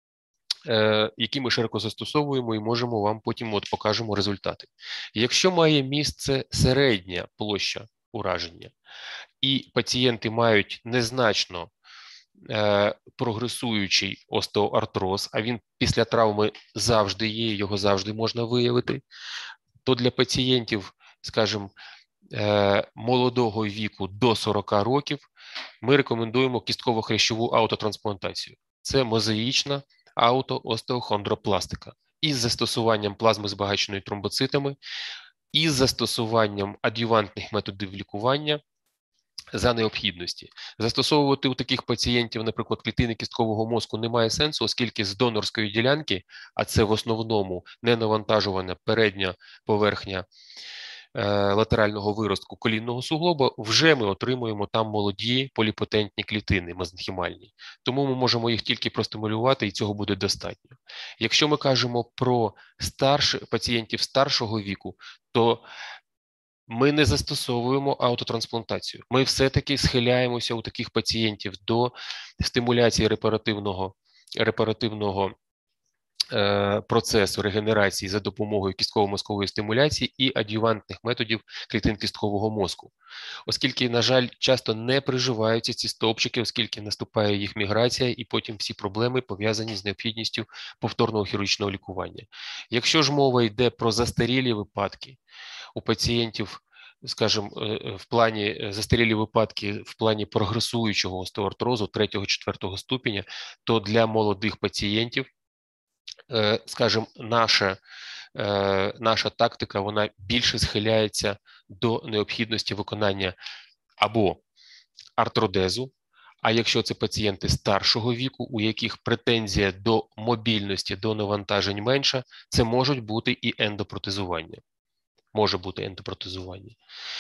е, які ми широко застосовуємо і можемо вам потім от покажемо результати. Якщо має місце середня площа ураження і пацієнти мають незначно е, прогресуючий остеоартроз, а він після травми завжди є, його завжди можна виявити, то для пацієнтів, скажімо, молодого віку до сорока років ми рекомендуємо кістково-хрящову аутотрансплантацію. Це мозаїчна аутоостеохондропластика із застосуванням плазми збагаченої тромбоцитами, із застосуванням ад'ювантних методів лікування за необхідності. Застосовувати у таких пацієнтів, наприклад, клітини кісткового мозку немає сенсу, оскільки з донорської ділянки, а це в основному ненавантажувана передня поверхня е, латерального виростку колінного суглоба, вже ми отримуємо там молоді поліпотентні клітини мезенхімальні. Тому ми можемо їх тільки простимулювати, і цього буде достатньо. Якщо ми кажемо про старш... пацієнтів старшого віку, то ми не застосовуємо аутотрансплантацію. Ми все-таки схиляємося у таких пацієнтів до стимуляції репаративного, репаративного е, процесу регенерації за допомогою кістково-мозкової стимуляції і ад'ювантних методів клітин кісткового мозку. Оскільки, на жаль, часто не приживаються ці стовпчики, оскільки наступає їх міграція і потім всі проблеми пов'язані з необхідністю повторного хірургічного лікування. Якщо ж мова йде про застарілі випадки, у пацієнтів, скажімо, в плані застарілі випадки, в плані прогресуючого остеоартрозу третього-четвертого ступеня, то для молодих пацієнтів, скажімо, наша, наша тактика, вона більше схиляється до необхідності виконання або артродезу, а якщо це пацієнти старшого віку, у яких претензія до мобільності, до навантажень менша, це можуть бути і ендопротезування. може бути ендопротезування.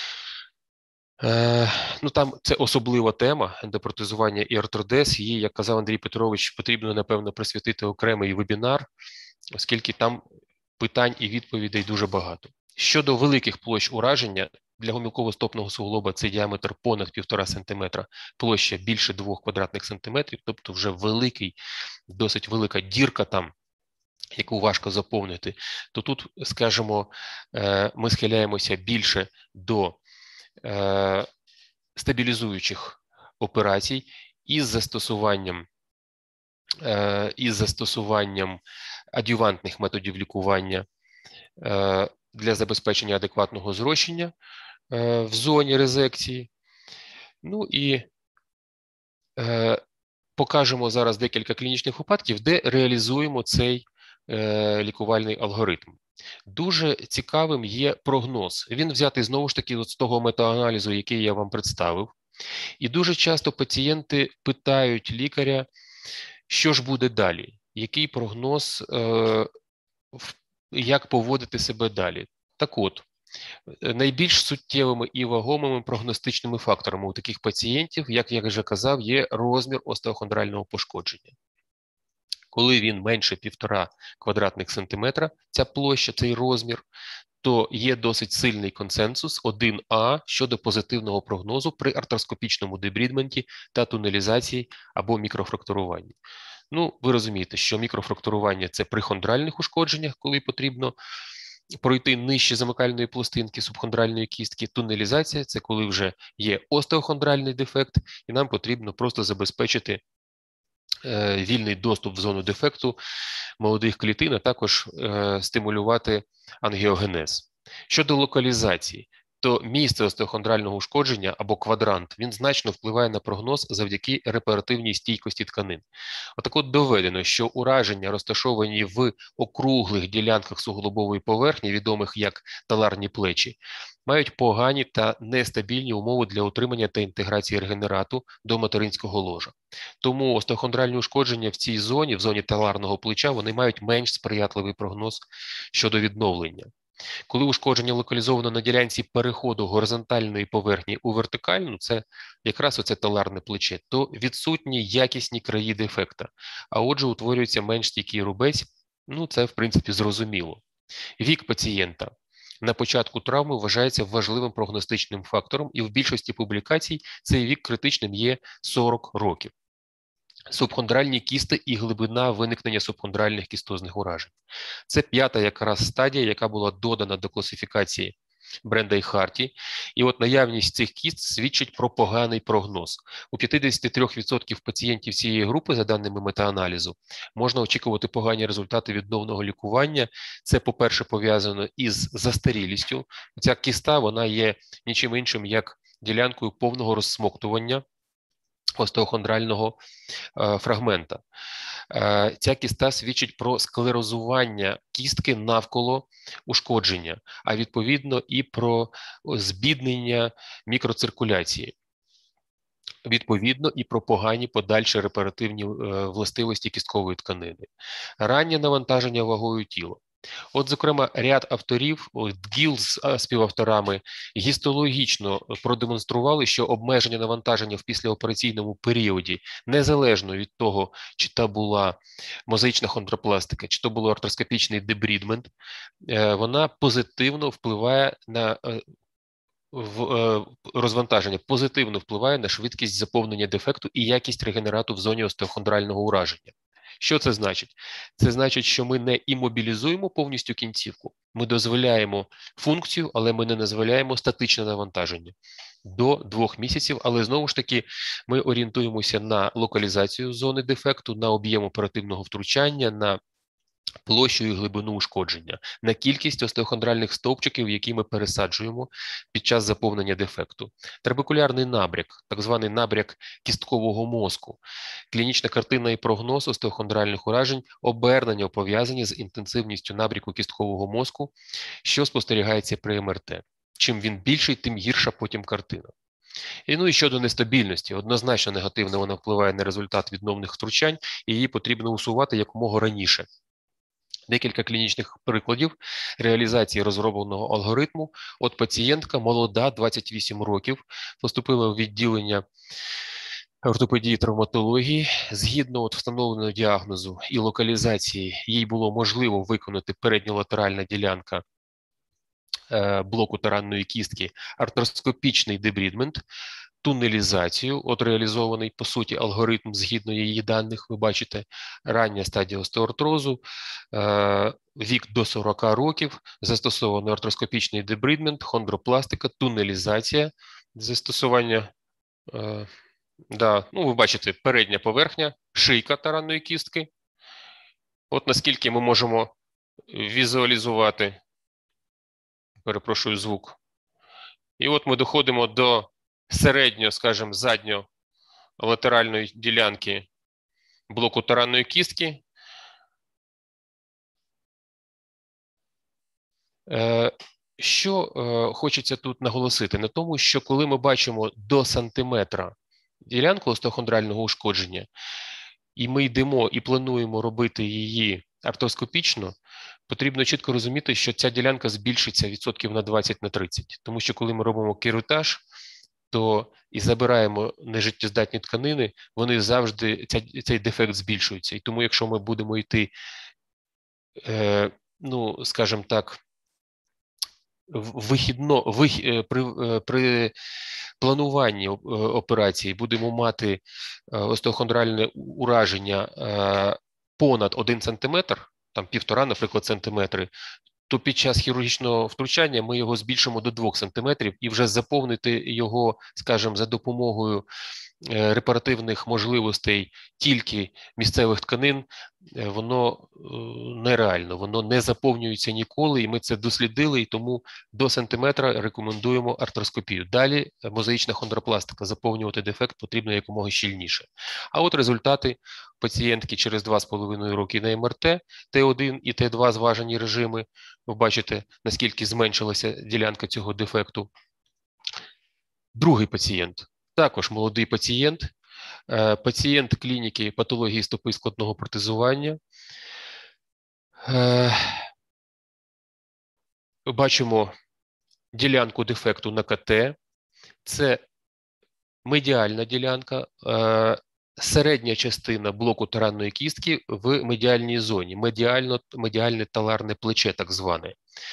Е, ну, там це особлива тема, ендопротезування і артродез. Її, як казав Андрій Петрович, потрібно, напевно, присвятити окремий вебінар, оскільки там питань і відповідей дуже багато. Щодо великих площ ураження, для гомілково-стопного суглоба цей діаметр понад півтора сантиметра, площа більше двох квадратних сантиметрів, тобто вже великий, досить велика дірка там, яку важко заповнити, то тут, скажімо, ми схиляємося більше до стабілізуючих операцій із застосуванням, із застосуванням адювантних методів лікування для забезпечення адекватного зрощення в зоні резекції. Ну і покажемо зараз декілька клінічних випадків, де реалізуємо цей лікувальний алгоритм. Дуже цікавим є прогноз. Він взятий знову ж таки з того метааналізу, який я вам представив. І дуже часто пацієнти питають лікаря, що ж буде далі, який прогноз, як поводити себе далі. Так от, найбільш суттєвими і вагомими прогностичними факторами у таких пацієнтів, як я вже казав, є розмір остеохондрального пошкодження. Коли він менше півтора квадратних сантиметра, ця площа, цей розмір, то є досить сильний консенсус один А щодо позитивного прогнозу при артроскопічному дебрідменті та тунелізації або мікрофрактуруванні. Ну, ви розумієте, що мікрофрактурування – це при хондральних ушкодженнях, коли потрібно пройти нижче замикальної пластинки субхондральної кістки. Тунелізація – це коли вже є остеохондральний дефект, і нам потрібно просто забезпечити е, вільний доступ в зону дефекту молодих клітин, а також е, стимулювати ангіогенез. Щодо локалізації, то місце остеохондрального ушкодження або квадрант, він значно впливає на прогноз завдяки репаративній стійкості тканин. Отак от доведено, що ураження, розташовані в округлих ділянках суглобової поверхні, відомих як таларні плечі, мають погані та нестабільні умови для утримання та інтеграції регенерату до материнського ложа. Тому остеохондральні ушкодження в цій зоні, в зоні таларного плеча, вони мають менш сприятливий прогноз щодо відновлення. Коли ушкодження локалізовано на ділянці переходу горизонтальної поверхні у вертикальну, це якраз оце таларне плече, то відсутні якісні краї дефекта, а отже утворюється менш стійкий рубець, ну це в принципі зрозуміло. Вік пацієнта на початку травми вважається важливим прогностичним фактором, і в більшості публікацій цей вік критичним є сорок років. Субхондральні кісти і глибина виникнення субхондральних кістозних уражень. Це п'ята якраз стадія, яка була додана до класифікації Бренда і Харті. І от наявність цих кіст свідчить про поганий прогноз. У п'ятдесят три відсотки пацієнтів цієї групи, за даними метааналізу, можна очікувати погані результати відновного лікування. Це, по-перше, пов'язано із застарілістю. Ця кіста, вона є нічим іншим, як ділянкою повного розсмоктування остеохондрального е, фрагмента. Е, ця кіста свідчить про склерозування кістки навколо ушкодження, а відповідно і про збіднення мікроциркуляції. Відповідно і про погані подальші репаративні е, властивості кісткової тканини. Раннє навантаження вагою тіла. От, зокрема, ряд авторів, ДГІЛ з співавторами, гістологічно продемонстрували, що обмеження навантаження в післяопераційному періоді, незалежно від того, чи то була мозаїчна хондропластика, чи то було артроскопічний дебрідмент, вона позитивно впливає на в розвантаження, позитивно впливає на швидкість заповнення дефекту і якість регенерату в зоні остеохондрального ураження. Що це значить? Це значить, що ми не імобілізуємо повністю кінцівку, ми дозволяємо функцію, але ми не дозволяємо статичне навантаження до двох місяців, але знову ж таки ми орієнтуємося на локалізацію зони дефекту, на об'єм оперативного втручання, на площу і глибину ушкодження, на кількість остеохондральних стовпчиків, які ми пересаджуємо під час заповнення дефекту. Трабекулярний набряк, так званий набряк кісткового мозку, клінічна картина і прогноз остеохондральних уражень, обернення пов'язані з інтенсивністю набряку кісткового мозку, що спостерігається при ем ер те. Чим він більший, тим гірша потім картина. І, ну і щодо нестабільності, однозначно негативно вона впливає на результат відновних втручань, і її потрібно усувати якомога раніше. Декілька клінічних прикладів реалізації розробленого алгоритму. От пацієнтка молода, двадцять вісім років, поступила у відділення ортопедії і травматології. Згідно от встановленого діагнозу і локалізації, їй було можливо виконати передньолатеральна ділянка е, блоку таранної кістки, артроскопічний дебрідмент, тунелізацію, от реалізований, по суті, алгоритм згідно її даних, ви бачите, рання стадія остеоартрозу, е, вік до сорока років, застосований артроскопічний дебридмент, хондропластика, тунелізація, застосування, е, да, ну, ви бачите, передня поверхня, шийка таранної кістки. От наскільки ми можемо візуалізувати, перепрошую звук, і от ми доходимо до середньо, скажімо, задньо латеральної ділянки блоку таранної кістки. Що хочеться тут наголосити? На тому, що коли ми бачимо до сантиметра ділянку остеохондрального ушкодження, і ми йдемо і плануємо робити її артроскопічно, потрібно чітко розуміти, що ця ділянка збільшиться відсотків на двадцять на тридцять. Тому що коли ми робимо керутаж, то і забираємо нежиттєздатні тканини, вони завжди, ця, цей дефект збільшується. І тому, якщо ми будемо йти, е, ну, скажімо так, вихідно, вих, при, при плануванні операції будемо мати остеохондральне ураження е, понад один сантиметр, там півтора, наприклад, сантиметри, то під час хірургічного втручання ми його збільшимо до двох сантиметрів і вже заповнити його, скажімо, за допомогою репаративних можливостей тільки місцевих тканин, воно нереально, воно не заповнюється ніколи, і ми це дослідили, і тому до сантиметра рекомендуємо артроскопію. Далі мозаїчна хондропластика, заповнювати дефект потрібно якомога щільніше. А от результати пацієнтки через два з половиною роки на ем ер те, те один і те два зважені режими, ви бачите, наскільки зменшилася ділянка цього дефекту. Другий пацієнт. Також молодий пацієнт, пацієнт клініки патології стопи складного протезування. Бачимо ділянку дефекту на ка те. Це медіальна ділянка, середня частина блоку таранної кістки в медіальній зоні, медіально, медіальне таларне плече так зване.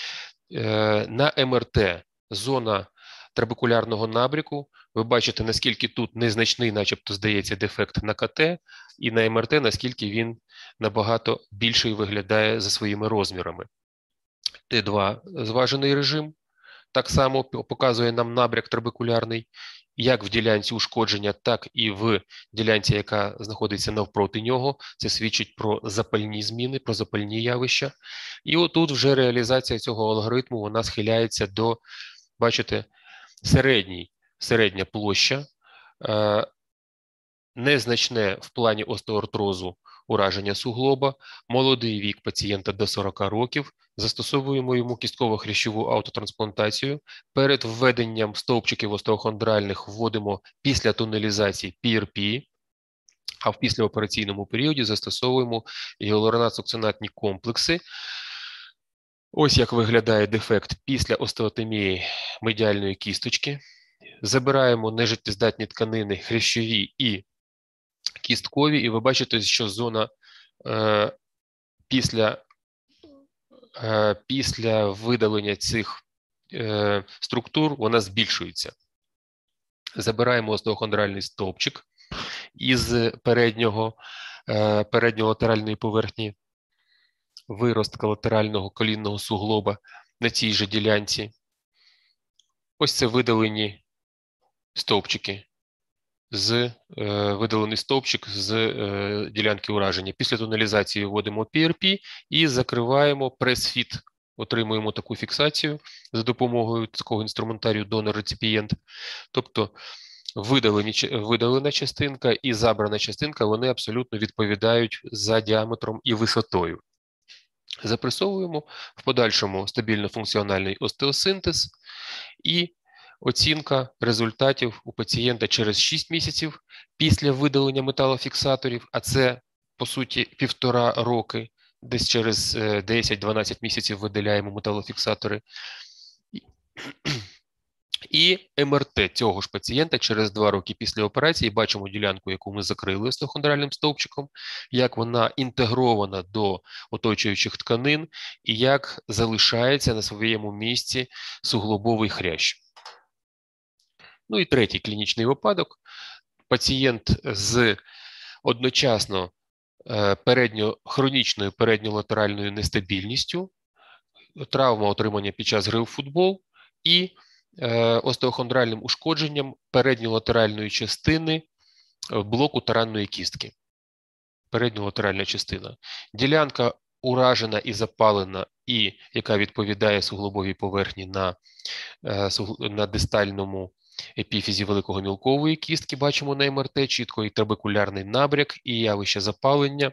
На ем ер те зона трабекулярного набряку. Ви бачите, наскільки тут незначний, начебто, здається, дефект на ка те, і на ем ер те, наскільки він набагато більший виглядає за своїми розмірами. те два зважений режим так само показує нам набряк трабекулярний, як в ділянці ушкодження, так і в ділянці, яка знаходиться навпроти нього. Це свідчить про запальні зміни, про запальні явища. І отут вже реалізація цього алгоритму, вона схиляється до, бачите, середній, середня площа, е, незначне в плані остеоартрозу ураження суглоба, молодий вік пацієнта до сорока років, застосовуємо йому кістково-хрящову аутотрансплантацію. Перед введенням стовпчиків остеохондральних вводимо після тунелізації пі ар пі, а в післяопераційному періоді застосовуємо гіалуронат-сукцинатні комплекси. Ось як виглядає дефект після остеотомії медіальної кісточки. Забираємо нежиттєздатні тканини хрящові і кісткові, і ви бачите, що зона е, після, е, після видалення цих е, структур, вона збільшується. Забираємо остеохондральний стовпчик із переднього, е, передньолатеральної поверхні виростка латерального колінного суглоба на цій же ділянці. Ось це видалені стовпчики. З, е, видалений стовпчик з е, ділянки ураження. Після тунелізації вводимо пі ар пі і закриваємо прес-фіт. Отримуємо таку фіксацію за допомогою такого інструментарію донор-реципієнт. Тобто видалені, видалена частинка і забрана частинка, вони абсолютно відповідають за діаметром і висотою. Запресовуємо, в подальшому стабільно-функціональний остеосинтез і оцінка результатів у пацієнта через шість місяців після видалення металофіксаторів, а це, по суті, півтора роки десь через десять-дванадцять місяців видаляємо металофіксатори. І ем ер те цього ж пацієнта через два роки після операції бачимо ділянку, яку ми закрили остеохондральним стовпчиком, як вона інтегрована до оточуючих тканин і як залишається на своєму місці суглобовий хрящ. Ну і третій клінічний випадок. Пацієнт з одночасно передньо, хронічною передньолатеральною нестабільністю, травма отримання під час гри в футбол і остеохондральним ушкодженням передньолатеральної частини блоку таранної кістки. Передньолатеральна частина. Ділянка уражена і запалена, і яка відповідає суглобовій поверхні на, на дистальному епіфізі великого мілкової кістки, бачимо на ем ер те, чітко і трабекулярний набряк, і явище запалення.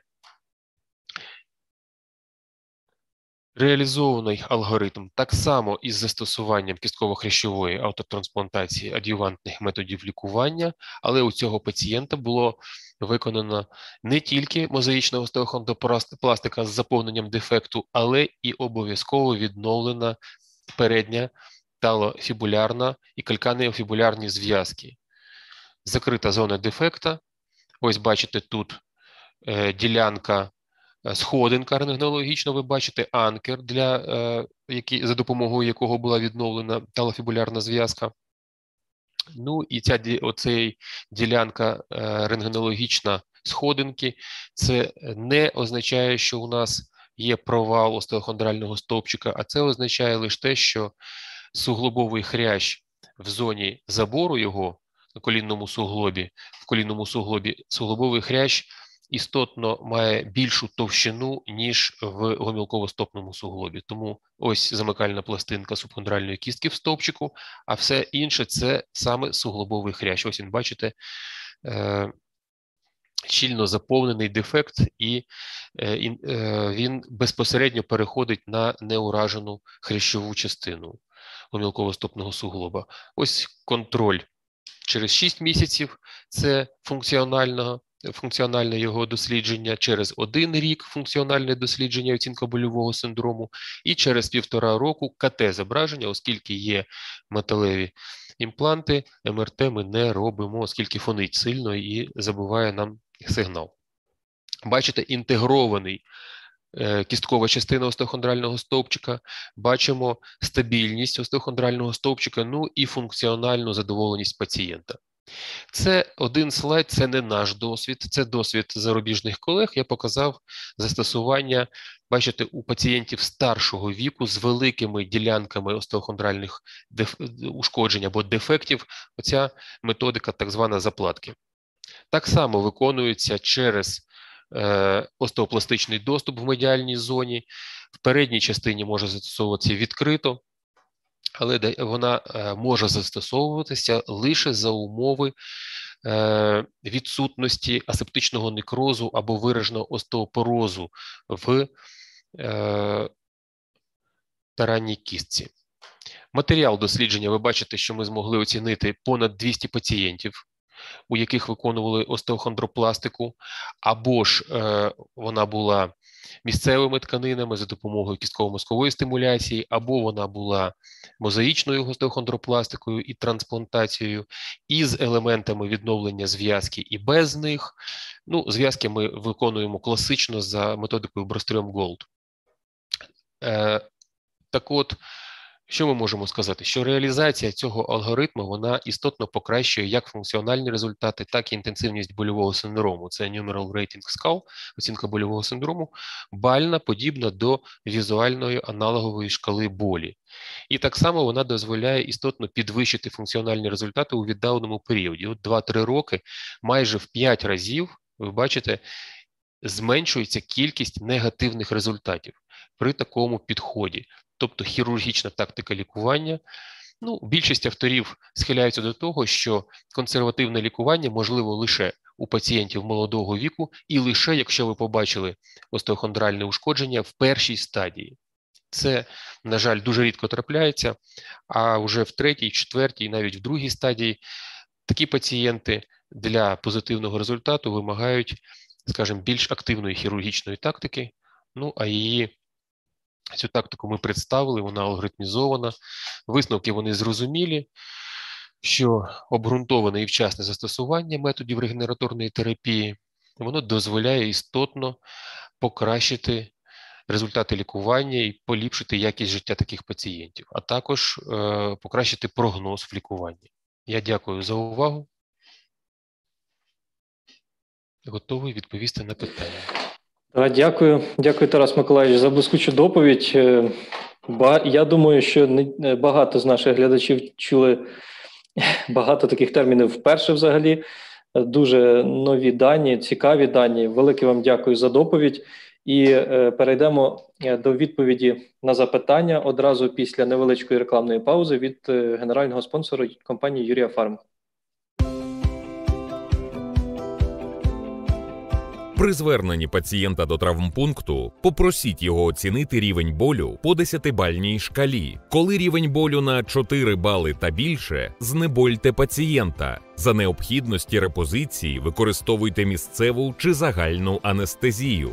Реалізований алгоритм так само із застосуванням кістково-хрящової автотрансплантації ад'ювантних методів лікування, але у цього пацієнта було виконано не тільки мозаїчна остеохондропластика з заповненням дефекту, але і обов'язково відновлена передня талофібулярна і кальканеофібулярні зв'язки. Закрита зона дефекта. Ось бачите тут е, ділянка сходинка рентгенологічна, ви бачите анкер, для, е, які, за допомогою якого була відновлена талофібулярна зв'язка. Ну і ця оцей ділянка е, рентгенологічна сходинки, це не означає, що у нас є провал остеохондрального стовпчика, а це означає лише те, що суглобовий хрящ в зоні забору його на колінному суглобі, в колінному суглобі суглобовий хрящ істотно має більшу товщину, ніж в гомілково-стопному суглобі. Тому ось замикальна пластинка субхондральної кістки в стовпчику, а все інше – це саме суглобовий хрящ. Ось він, бачите, е щільно заповнений дефект, і е е він безпосередньо переходить на неуражену хрящову частину гомілково-стопного суглоба. Ось контроль через шість місяців – це функціонального функціональне його дослідження, через один рік функціональне дослідження оцінково-больового синдрому і через півтора року ка те-зображення, оскільки є металеві імпланти, ем ер те ми не робимо, оскільки фонить сильно і забиває нам сигнал. Бачите, інтегрований е, кісткова частина остеохондрального стовпчика, бачимо стабільність остеохондрального стовпчика, ну і функціональну задоволеність пацієнта. Це один слайд, це не наш досвід, це досвід зарубіжних колег. Я показав застосування, бачите, у пацієнтів старшого віку з великими ділянками остеохондральних деф... ушкоджень або дефектів, оця методика так звана заплатки. Так само виконується через е, остеопластичний доступ в медіальній зоні, в передній частині може застосовуватися відкрито, але вона може застосовуватися лише за умови відсутності асептичного некрозу або вираженого остеопорозу в таранній кістці. Матеріал дослідження, ви бачите, що ми змогли оцінити понад двісті пацієнтів, у яких виконували остеохондропластику, або ж е, вона була місцевими тканинами за допомогою кістково-мозкової стимуляції, або вона була мозаїчною остеохондропластикою і трансплантацією, із елементами відновлення зв'язки і без них. Ну, зв'язки ми виконуємо класично за методикою Брострем-Голд. Е, так от, що ми можемо сказати? Що реалізація цього алгоритму, вона істотно покращує як функціональні результати, так і інтенсивність больового синдрому. Це Numeral Rating Scale, оцінка больового синдрому, бальна, подібна до візуальної аналогової шкали болі. І так само вона дозволяє істотно підвищити функціональні результати у віддаленому періоді. От два-три роки, майже в п'ять разів, ви бачите, зменшується кількість негативних результатів при такому підході. Тобто хірургічна тактика лікування. Ну, більшість авторів схиляються до того, що консервативне лікування можливо лише у пацієнтів молодого віку і лише, якщо ви побачили остеохондральне ушкодження в першій стадії. Це, на жаль, дуже рідко трапляється, а вже в третій, четвертій, навіть в другій стадії такі пацієнти для позитивного результату вимагають, скажімо, більш активної хірургічної тактики. Ну, а її, цю тактику ми представили, вона алгоритмізована, висновки вони зрозумілі, що обґрунтоване і вчасне застосування методів регенераторної терапії, воно дозволяє істотно покращити результати лікування і поліпшити якість життя таких пацієнтів, а також е, покращити прогноз в лікуванні. Я дякую за увагу. Готовий відповісти на питання. Так, дякую. Дякую, Тарас Миколаївич, за блискучу доповідь. Я думаю, що багато з наших глядачів чули багато таких термінів вперше взагалі. Дуже нові дані, цікаві дані. Велике вам дякую за доповідь. І е, перейдемо до відповіді на запитання одразу після невеличкої рекламної паузи від е, генерального спонсора компанії Юрія Фарм. При зверненні пацієнта до травмпункту попросіть його оцінити рівень болю по десятибальній шкалі. Коли рівень болю на чотири бали та більше, знебольте пацієнта. За необхідності репозиції використовуйте місцеву чи загальну анестезію.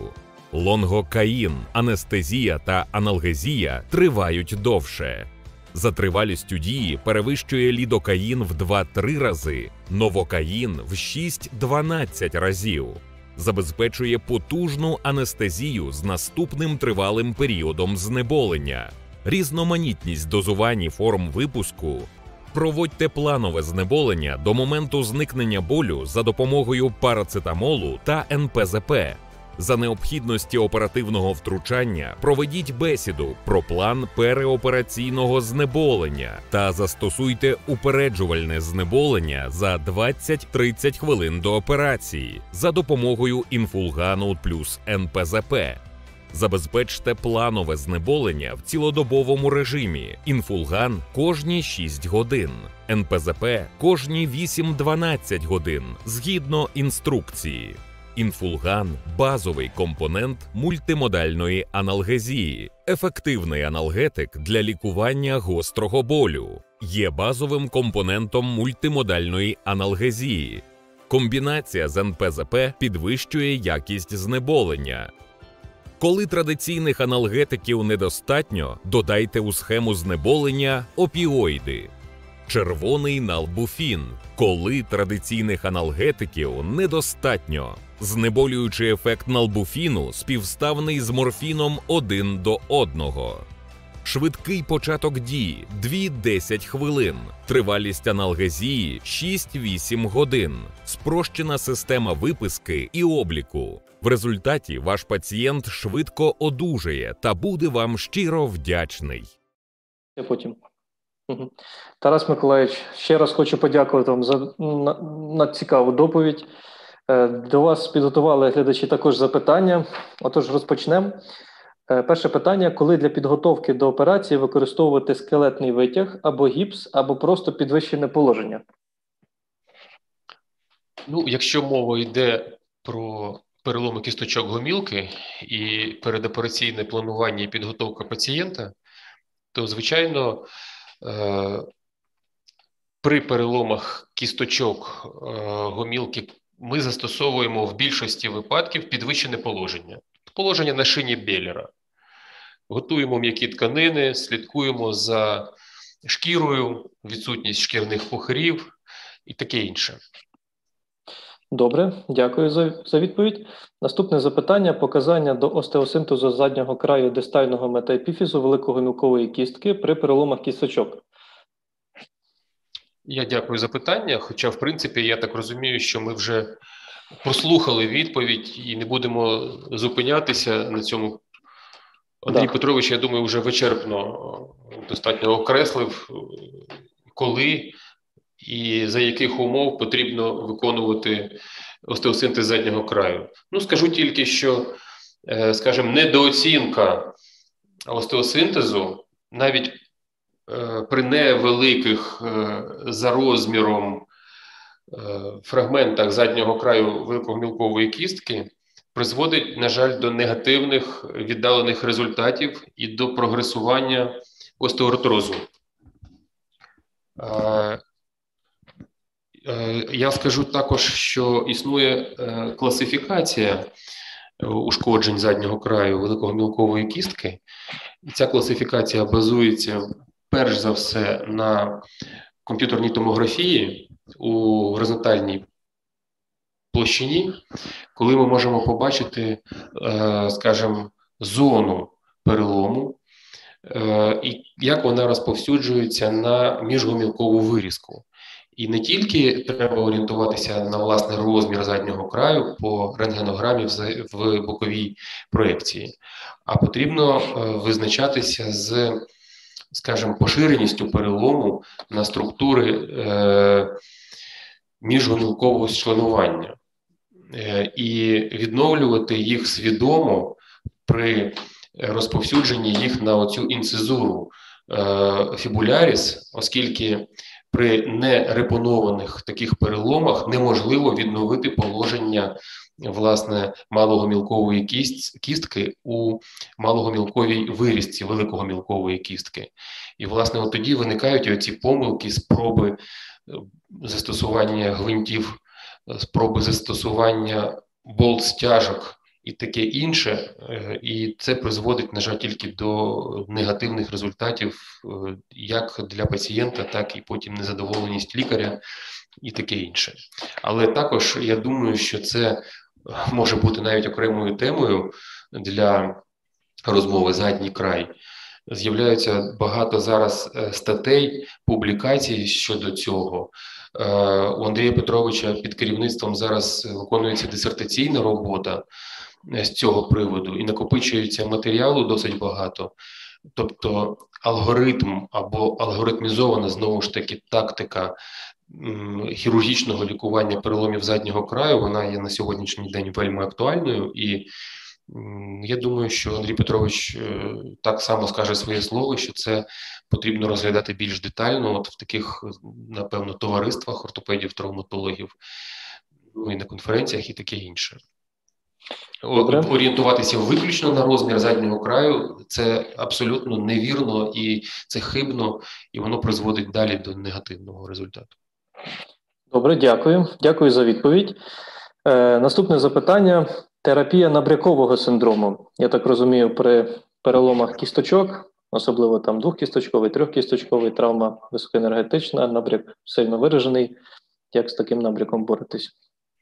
Лонгокаїн, анестезія та аналгезія тривають довше. За тривалістю дії перевищує лідокаїн в два-три рази, новокаїн в шість-дванадцять разів. Забезпечує потужну анестезію з наступним тривалим періодом знеболення. Різноманітність дозувань і форм випуску. Проводьте планове знеболення до моменту зникнення болю за допомогою парацетамолу та ен пе зет пе. За необхідності оперативного втручання проведіть бесіду про план переопераційного знеболення та застосуйте упереджувальне знеболення за двадцять-тридцять хвилин до операції за допомогою інфулгану плюс ен пе зет пе. Забезпечте планове знеболення в цілодобовому режимі. Інфулган кожні шість годин, ен пе зет пе кожні вісім-дванадцять годин, згідно інструкції. Інфулган – базовий компонент мультимодальної аналгезії, ефективний аналгетик для лікування гострого болю, є базовим компонентом мультимодальної аналгезії. Комбінація з ен пе зет пе підвищує якість знеболення. Коли традиційних аналгетиків недостатньо, додайте у схему знеболення опіоїди. Червоний налбуфін. Коли традиційних аналгетиків недостатньо. Знеболюючий ефект налбуфіну співставний з морфіном один до одного. Швидкий початок дії – дві-десять хвилин. Тривалість аналгезії – шість-вісім годин. Спрощена система виписки і обліку. В результаті ваш пацієнт швидко одужає та буде вам щиро вдячний. Я потім. Тарас Миколаївич, ще раз хочу подякувати вам за на, на цікаву доповідь. До вас підготували глядачі також запитання. Отож, розпочнемо. Перше питання. Коли для підготовки до операції використовувати скелетний витяг, або гіпс, або просто підвищене положення? Ну, якщо мова йде про переломи кісточок гомілки і передопераційне планування і підготовка пацієнта, то, звичайно, при переломах кісточок гомілки ми застосовуємо в більшості випадків підвищене положення. Положення на шині Беллера. Готуємо м'які тканини, слідкуємо за шкірою, відсутність шкірних пухирів і таке інше. Добре, дякую за, за відповідь. Наступне запитання. Показання до остеосинтезу заднього краю дистального метаепіфізу великогомілкової кістки при переломах кісточок. Я дякую за питання, хоча, в принципі, я так розумію, що ми вже прослухали відповідь і не будемо зупинятися на цьому. Андрій да. Петрович, я думаю, вже вичерпно достатньо окреслив, коли і за яких умов потрібно виконувати остеосинтез заднього краю. Ну, скажу тільки, що, скажімо, недооцінка остеосинтезу навіть при невеликих за розміром фрагментах заднього краю великогомілкової кістки призводить, на жаль, до негативних віддалених результатів і до прогресування остеоартрозу. Я скажу також, що існує класифікація ушкоджень заднього краю великомілкової кістки. І ця класифікація базується перш за все на комп'ютерній томографії у горизонтальній площині, коли ми можемо побачити, скажімо, зону перелому, і як вона розповсюджується на міжгомілкову вирізку. І не тільки треба орієнтуватися на власне розмір заднього краю по рентгенограмі в боковій проекції, а потрібно визначатися з, скажімо, поширеністю перелому на структури е, міжгомілкового членування е, і відновлювати їх свідомо при розповсюдженні їх на оцю інцизуру е, фібуляріс, оскільки при нерепонованих таких переломах неможливо відновити положення, власне, малогомілкової кістки у малогомілковій вирізці великогомілкової кістки. І, власне, от тоді виникають оці помилки, спроби застосування гвинтів, спроби застосування болт-стяжок і таке інше, і це призводить, на жаль, тільки до негативних результатів як для пацієнта, так і потім незадоволеність лікаря і таке інше. Але також я думаю, що це може бути навіть окремою темою для розмови «Задній край». З'являються багато зараз статей, публікацій щодо цього. У Андрія Петровича під керівництвом зараз виконується дисертаційна робота з цього приводу і накопичується матеріалу досить багато. Тобто алгоритм або алгоритмізована, знову ж таки, тактика хірургічного лікування переломів заднього краю, вона є на сьогоднішній день вельми актуальною. І я думаю, що Андрій Петрович так само скаже своє слово, що це потрібно розглядати більш детально от в таких, напевно, товариствах ортопедів, травматологів, ну і на конференціях і таке інше. Добре. Орієнтуватися виключно на розмір заднього краю – це абсолютно невірно і це хибно, і воно призводить далі до негативного результату. Добре, дякую. Дякую за відповідь. Е, наступне запитання. Терапія набрякового синдрому. Я так розумію, при переломах кісточок, особливо там двохкісточковий, трьохкісточковий, травма високоенергетична, набряк сильно виражений. Як з таким набряком боротись?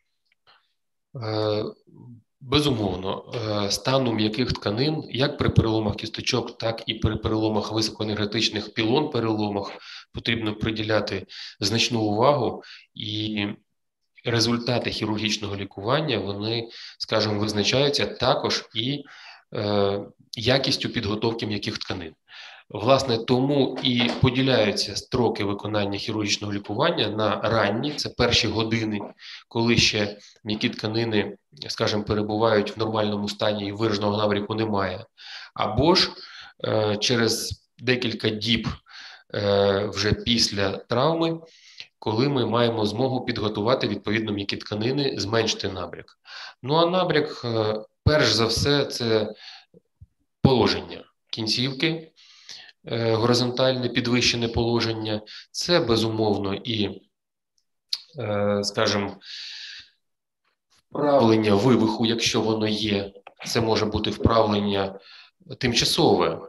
Е, безумовно. Е, стану м'яких тканин, як при переломах кісточок, так і при переломах високоенергетичних пілон-переломах потрібно приділяти значну увагу, і результати хірургічного лікування, вони, скажімо, визначаються також і е, якістю підготовки м'яких тканин. Власне, тому і поділяються строки виконання хірургічного лікування на ранні, це перші години, коли ще м'які тканини, скажімо, перебувають в нормальному стані і вираженого набряку немає, або ж е, через декілька діб е, вже після травми, коли ми маємо змогу підготувати відповідно м'які тканини, зменшити набряк. Ну а набряк, перш за все, це положення кінцівки, горизонтальне підвищене положення, це безумовно і, скажімо, вправлення вивиху, якщо воно є, це може бути вправлення тимчасове,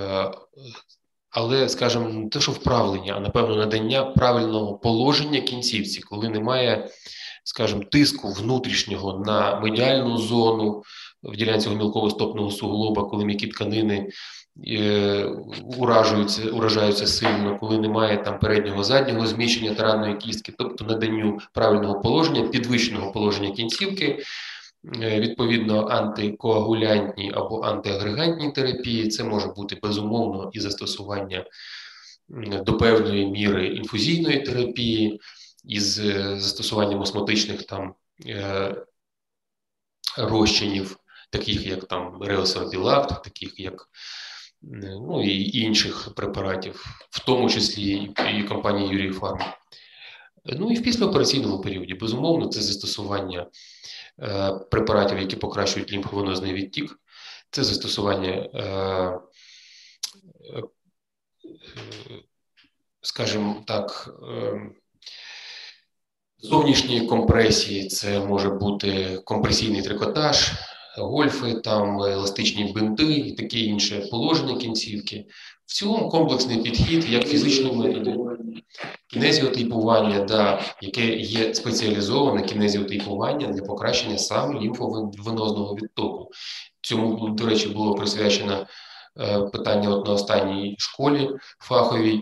але, скажімо, не те, що вправлення, а, напевно, надання правильного положення кінцівці, коли немає, скажімо, тиску внутрішнього на медіальну зону в ділянці гомілково-стопного суглоба, коли м'які тканини е, уражуються, уражаються сильно, коли немає там переднього заднього зміщення таранної кістки, тобто наданню правильного положення, підвищеного положення кінцівки, відповідно, антикоагулянтні або антиагрегантні терапії. Це може бути, безумовно, і застосування до певної міри інфузійної терапії із застосуванням осмотичних там е, розчинів, таких як там реосорбілакт, таких як ну, і інших препаратів, в тому числі і компанії Юрій Фарм. Ну і в післяопераційному періоді, безумовно, це застосування е, препаратів, які покращують лімфовенозний відтік, це застосування, е, е, скажімо так, е, зовнішньої компресії, це може бути компресійний трикотаж, гольфи, там еластичні бинти і таке інше положення кінцівки. В цілому комплексний підхід, як фізичні методи. Кінезіотипування, да, яке є спеціалізоване кінезіотипування для покращення саме лімфовенозного відтоку. Цьому, до речі, було присвячено е, питання от на останній школі фаховій.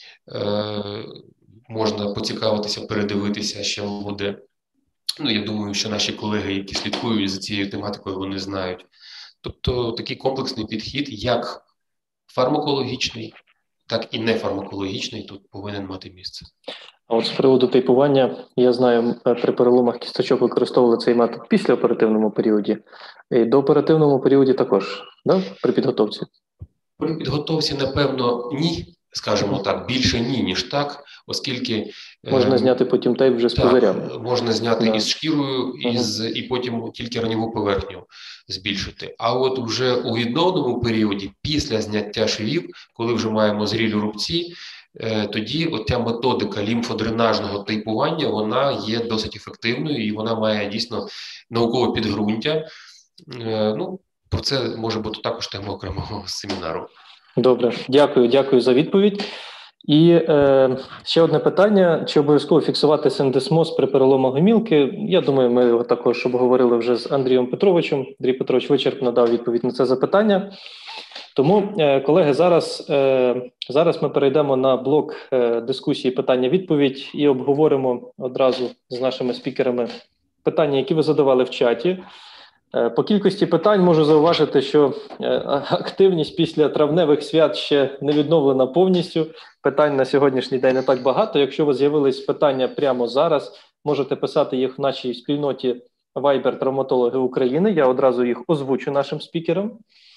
Е, можна поцікавитися, передивитися, що буде. Ну, я думаю, що наші колеги, які слідкують за цією тематикою, вони знають. Тобто такий комплексний підхід, як фармакологічний, так і нефармакологічний, тут повинен мати місце. А от з приводу типування, я знаю, при переломах кісточок використовували цей метод після оперативному періоді. І до оперативному періоді також, да? При підготовці? При підготовці, напевно, ні. Скажімо так, більше ні, ніж так, оскільки... Можна е, зняти потім тейп вже з пузирями. Можна зняти да. із шкірою, із, uh-huh. і потім тільки раньову поверхню збільшити. А от вже у відновному періоді, після зняття швів, коли вже маємо зрілі рубці, е, тоді оця методика лімфодренажного тейпування, вона є досить ефективною і вона має дійсно наукове підґрунтя. Е, ну, про це може бути також тема окремого семінару. Добре, дякую, дякую за відповідь. І е, ще одне питання, чи обов'язково фіксувати синдесмоз при переломах гомілки? Я думаю, ми його також обговорили вже з Андрієм Петровичем. Андрій Петрович вичерпно дав відповідь на це запитання. Тому, е, колеги, зараз, е, зараз ми перейдемо на блок е, дискусії питання-відповідь і обговоримо одразу з нашими спікерами питання, які ви задавали в чаті. По кількості питань можу зауважити, що активність після травневих свят ще не відновлена повністю. Питань на сьогоднішній день не так багато. Якщо у вас з'явились питання прямо зараз, можете писати їх в нашій спільноті Viber Травматологи України. Я одразу їх озвучу нашим спікерам.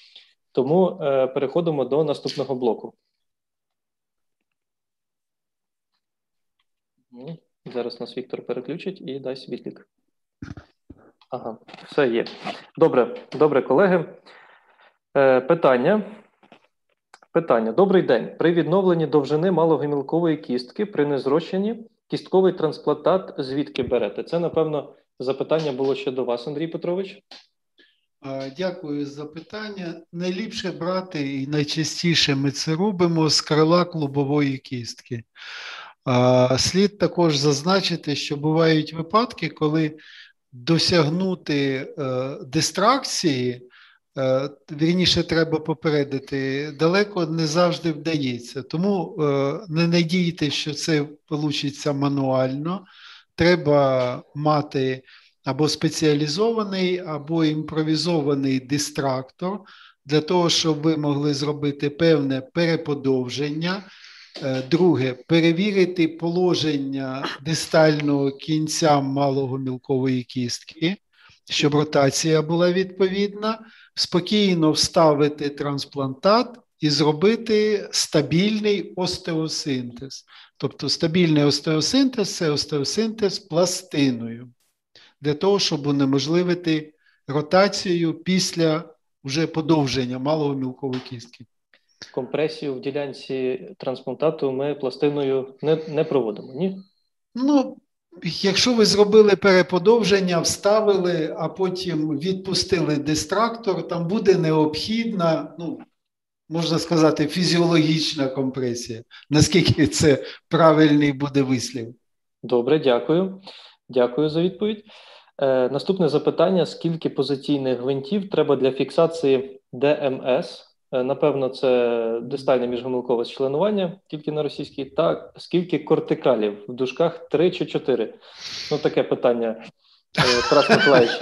Тому е, переходимо до наступного блоку. Зараз нас Віктор переключить і дасть відлік. Ага, все є. Добре, добре, колеги. Е, питання. Питання. Добрий день. При відновленні довжини малогомілкової кістки при незрощенні кістковий трансплантат звідки берете? Це, напевно, запитання було ще до вас, Андрій Петрович. Дякую за питання. Найліпше брати і найчастіше ми це робимо з крила клубової кістки. Слід також зазначити, що бувають випадки, коли досягнути е, дистракції, е, вірніше треба попередити, далеко не завжди вдається. Тому е, не надійте, що це вийде мануально. Треба мати або спеціалізований, або імпровізований дистрактор, для того, щоб ви могли зробити певне переподовження. Друге, перевірити положення дистального кінця малогомілкової кістки, щоб ротація була відповідна, спокійно вставити трансплантат і зробити стабільний остеосинтез. Тобто стабільний остеосинтез – це остеосинтез пластиною, для того, щоб унеможливити ротацію після вже подовження малогомілкової кістки. Компресію в ділянці трансплантату ми пластиною не, не проводимо, ні? Ну, якщо ви зробили переподовження, вставили, а потім відпустили дистрактор, там буде необхідна, ну, можна сказати, фізіологічна компресія. Наскільки це правильний буде вислів? Добре, дякую. Дякую за відповідь. Е, наступне запитання. Скільки позиційних гвинтів треба для фіксації Д М С? Напевно, це дистальне міжгомілкове членування, тільки на російській. Та скільки кортикалів? В дужках три чи чотири? Ну, таке питання. Тарас Миколаївич.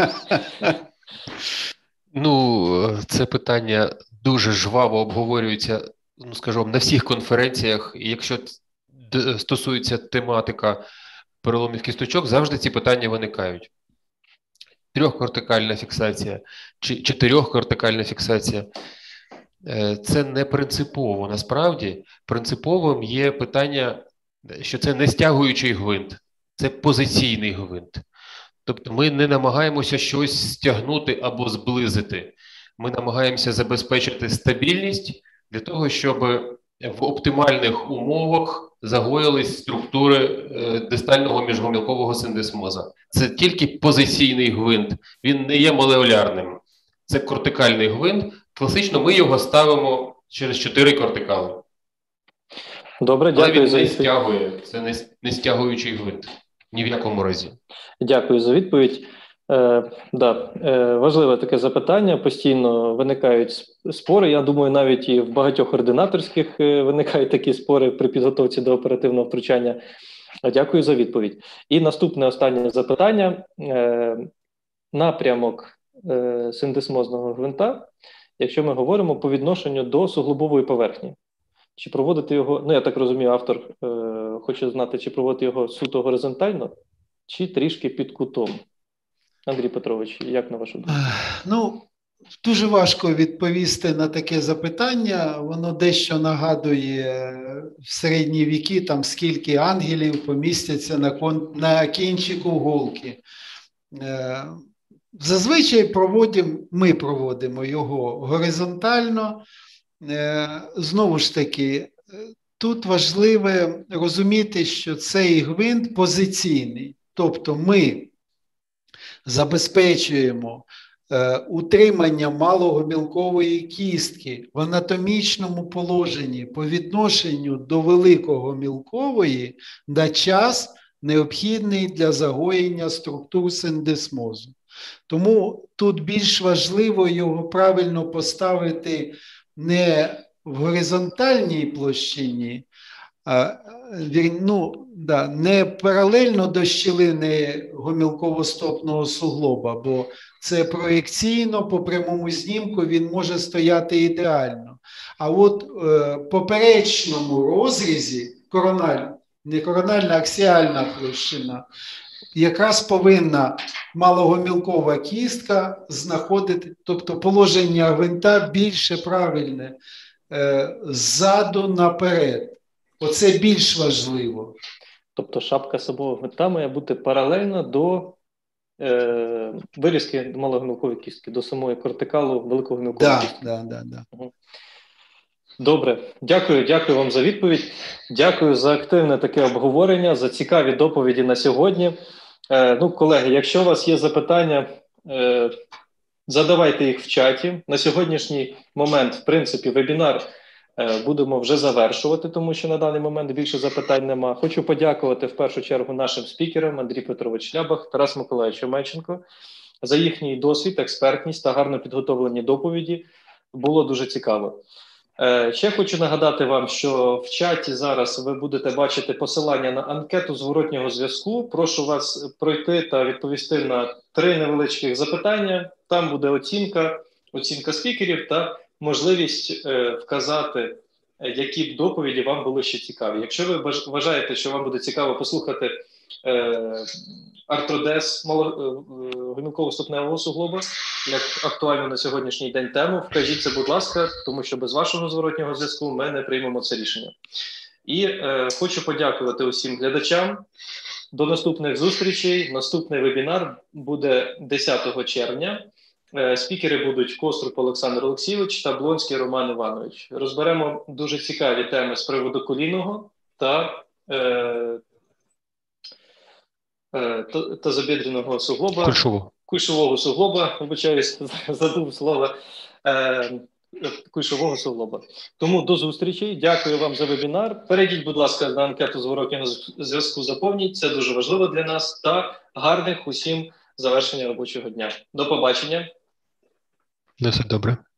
Ну, це питання дуже жваво обговорюється, ну, скажімо, на всіх конференціях. І якщо стосується тематика переломів кісточок, завжди ці питання виникають. Трьохкортикальна фіксація чи чотирьохкортикальна фіксація – це не принципово. Насправді, принциповим є питання, що це не стягуючий гвинт, це позиційний гвинт. Тобто ми не намагаємося щось стягнути або зблизити. Ми намагаємося забезпечити стабільність для того, щоб в оптимальних умовах загоїлись структури дистального міжгомілкового синдесмоза. Це тільки позиційний гвинт, він не є малеолярним. Це кортикальний гвинт. Класично ми його ставимо через чотири кортикали. Добре, Але дякую він за не відповідь. стягує, це не, не стягуючий гвинт. Ні в якому разі. Дякую за відповідь. Е, да, е, важливе таке запитання. Постійно виникають спори. Я думаю, навіть і в багатьох ординаторських е, виникають такі спори при підготовці до оперативного втручання. Дякую за відповідь. І наступне останнє запитання. Е, напрямок е, синдесмозного гвинта, якщо ми говоримо по відношенню до суглобової поверхні. Чи проводити його, ну я так розумію, автор е, хоче знати, чи проводити його суто горизонтально, чи трішки під кутом. Андрій Петрович, як на вашу думку? Ну, дуже важко відповісти на таке запитання. Воно дещо нагадує в середні віки, там скільки ангелів помістяться на, кон... на кінчику голки. Е, зазвичай проводимо, ми проводимо його горизонтально. Е, знову ж таки, тут важливо розуміти, що цей гвинт позиційний. Тобто ми забезпечуємо е, утримання малогомілкової кістки в анатомічному положенні по відношенню до великогомілкової на час, необхідний для загоєння структур синдесмозу. Тому тут більш важливо його правильно поставити не в горизонтальній площині, а, ну, да, не паралельно до щілини гомілково-стопного суглоба, бо це проекційно, по прямому знімку він може стояти ідеально. А от е, поперечному розрізі, корональ, не корональна, аксіальна площина, якраз повинна малогомілкова кістка знаходити, тобто положення гвинта більше правильне, е, ззаду наперед. Оце більш важливо. Тобто шапка самого гвинта має бути паралельно до е, вирізки малогомілкової кістки, до самої кортикалу великогомілкової Да, кістки. да, да, да. Добре, дякую, дякую вам за відповідь. Дякую за активне таке обговорення, за цікаві доповіді на сьогодні. Е, ну, колеги, якщо у вас є запитання, е, задавайте їх в чаті. На сьогоднішній момент, в принципі, вебінар е, будемо вже завершувати, тому що на даний момент більше запитань нема. Хочу подякувати в першу чергу нашим спікерам Андрій Петрович Шлябах, Тарас Миколаївич Омельченко за їхній досвід, експертність та гарно підготовлені доповіді. Було дуже цікаво. Ще хочу нагадати вам, що в чаті зараз ви будете бачити посилання на анкету зворотнього зв'язку. Прошу вас пройти та відповісти на три невеличких запитання. Там буде оцінка, оцінка спікерів та можливість е, вказати, які б доповіді вам були ще цікаві. Якщо ви вважаєте, що вам буде цікаво послухати е, артродез гомілково-ступневого суглоба, як актуальну на сьогоднішній день тему, вкажіть це, будь ласка, тому що без вашого зворотнього зв'язку ми не приймемо це рішення. І е, хочу подякувати усім глядачам. До наступних зустрічей. Наступний вебінар буде десятого червня. Е, спікери будуть Коструп Олександр Олексійович та Блонський Роман Іванович. Розберемо дуже цікаві теми з приводу колінного та е, тазобідреного суглоба, Кульшового. кульшового суглоба, вибачаюсь, забув слово, е, кульшового суглоба. Тому до зустрічі, дякую вам за вебінар. Перейдіть, будь ласка, на анкету зворотнього зв'язку, заповніть, це дуже важливо для нас, та гарних усім завершення робочого дня. До побачення. Досить добре.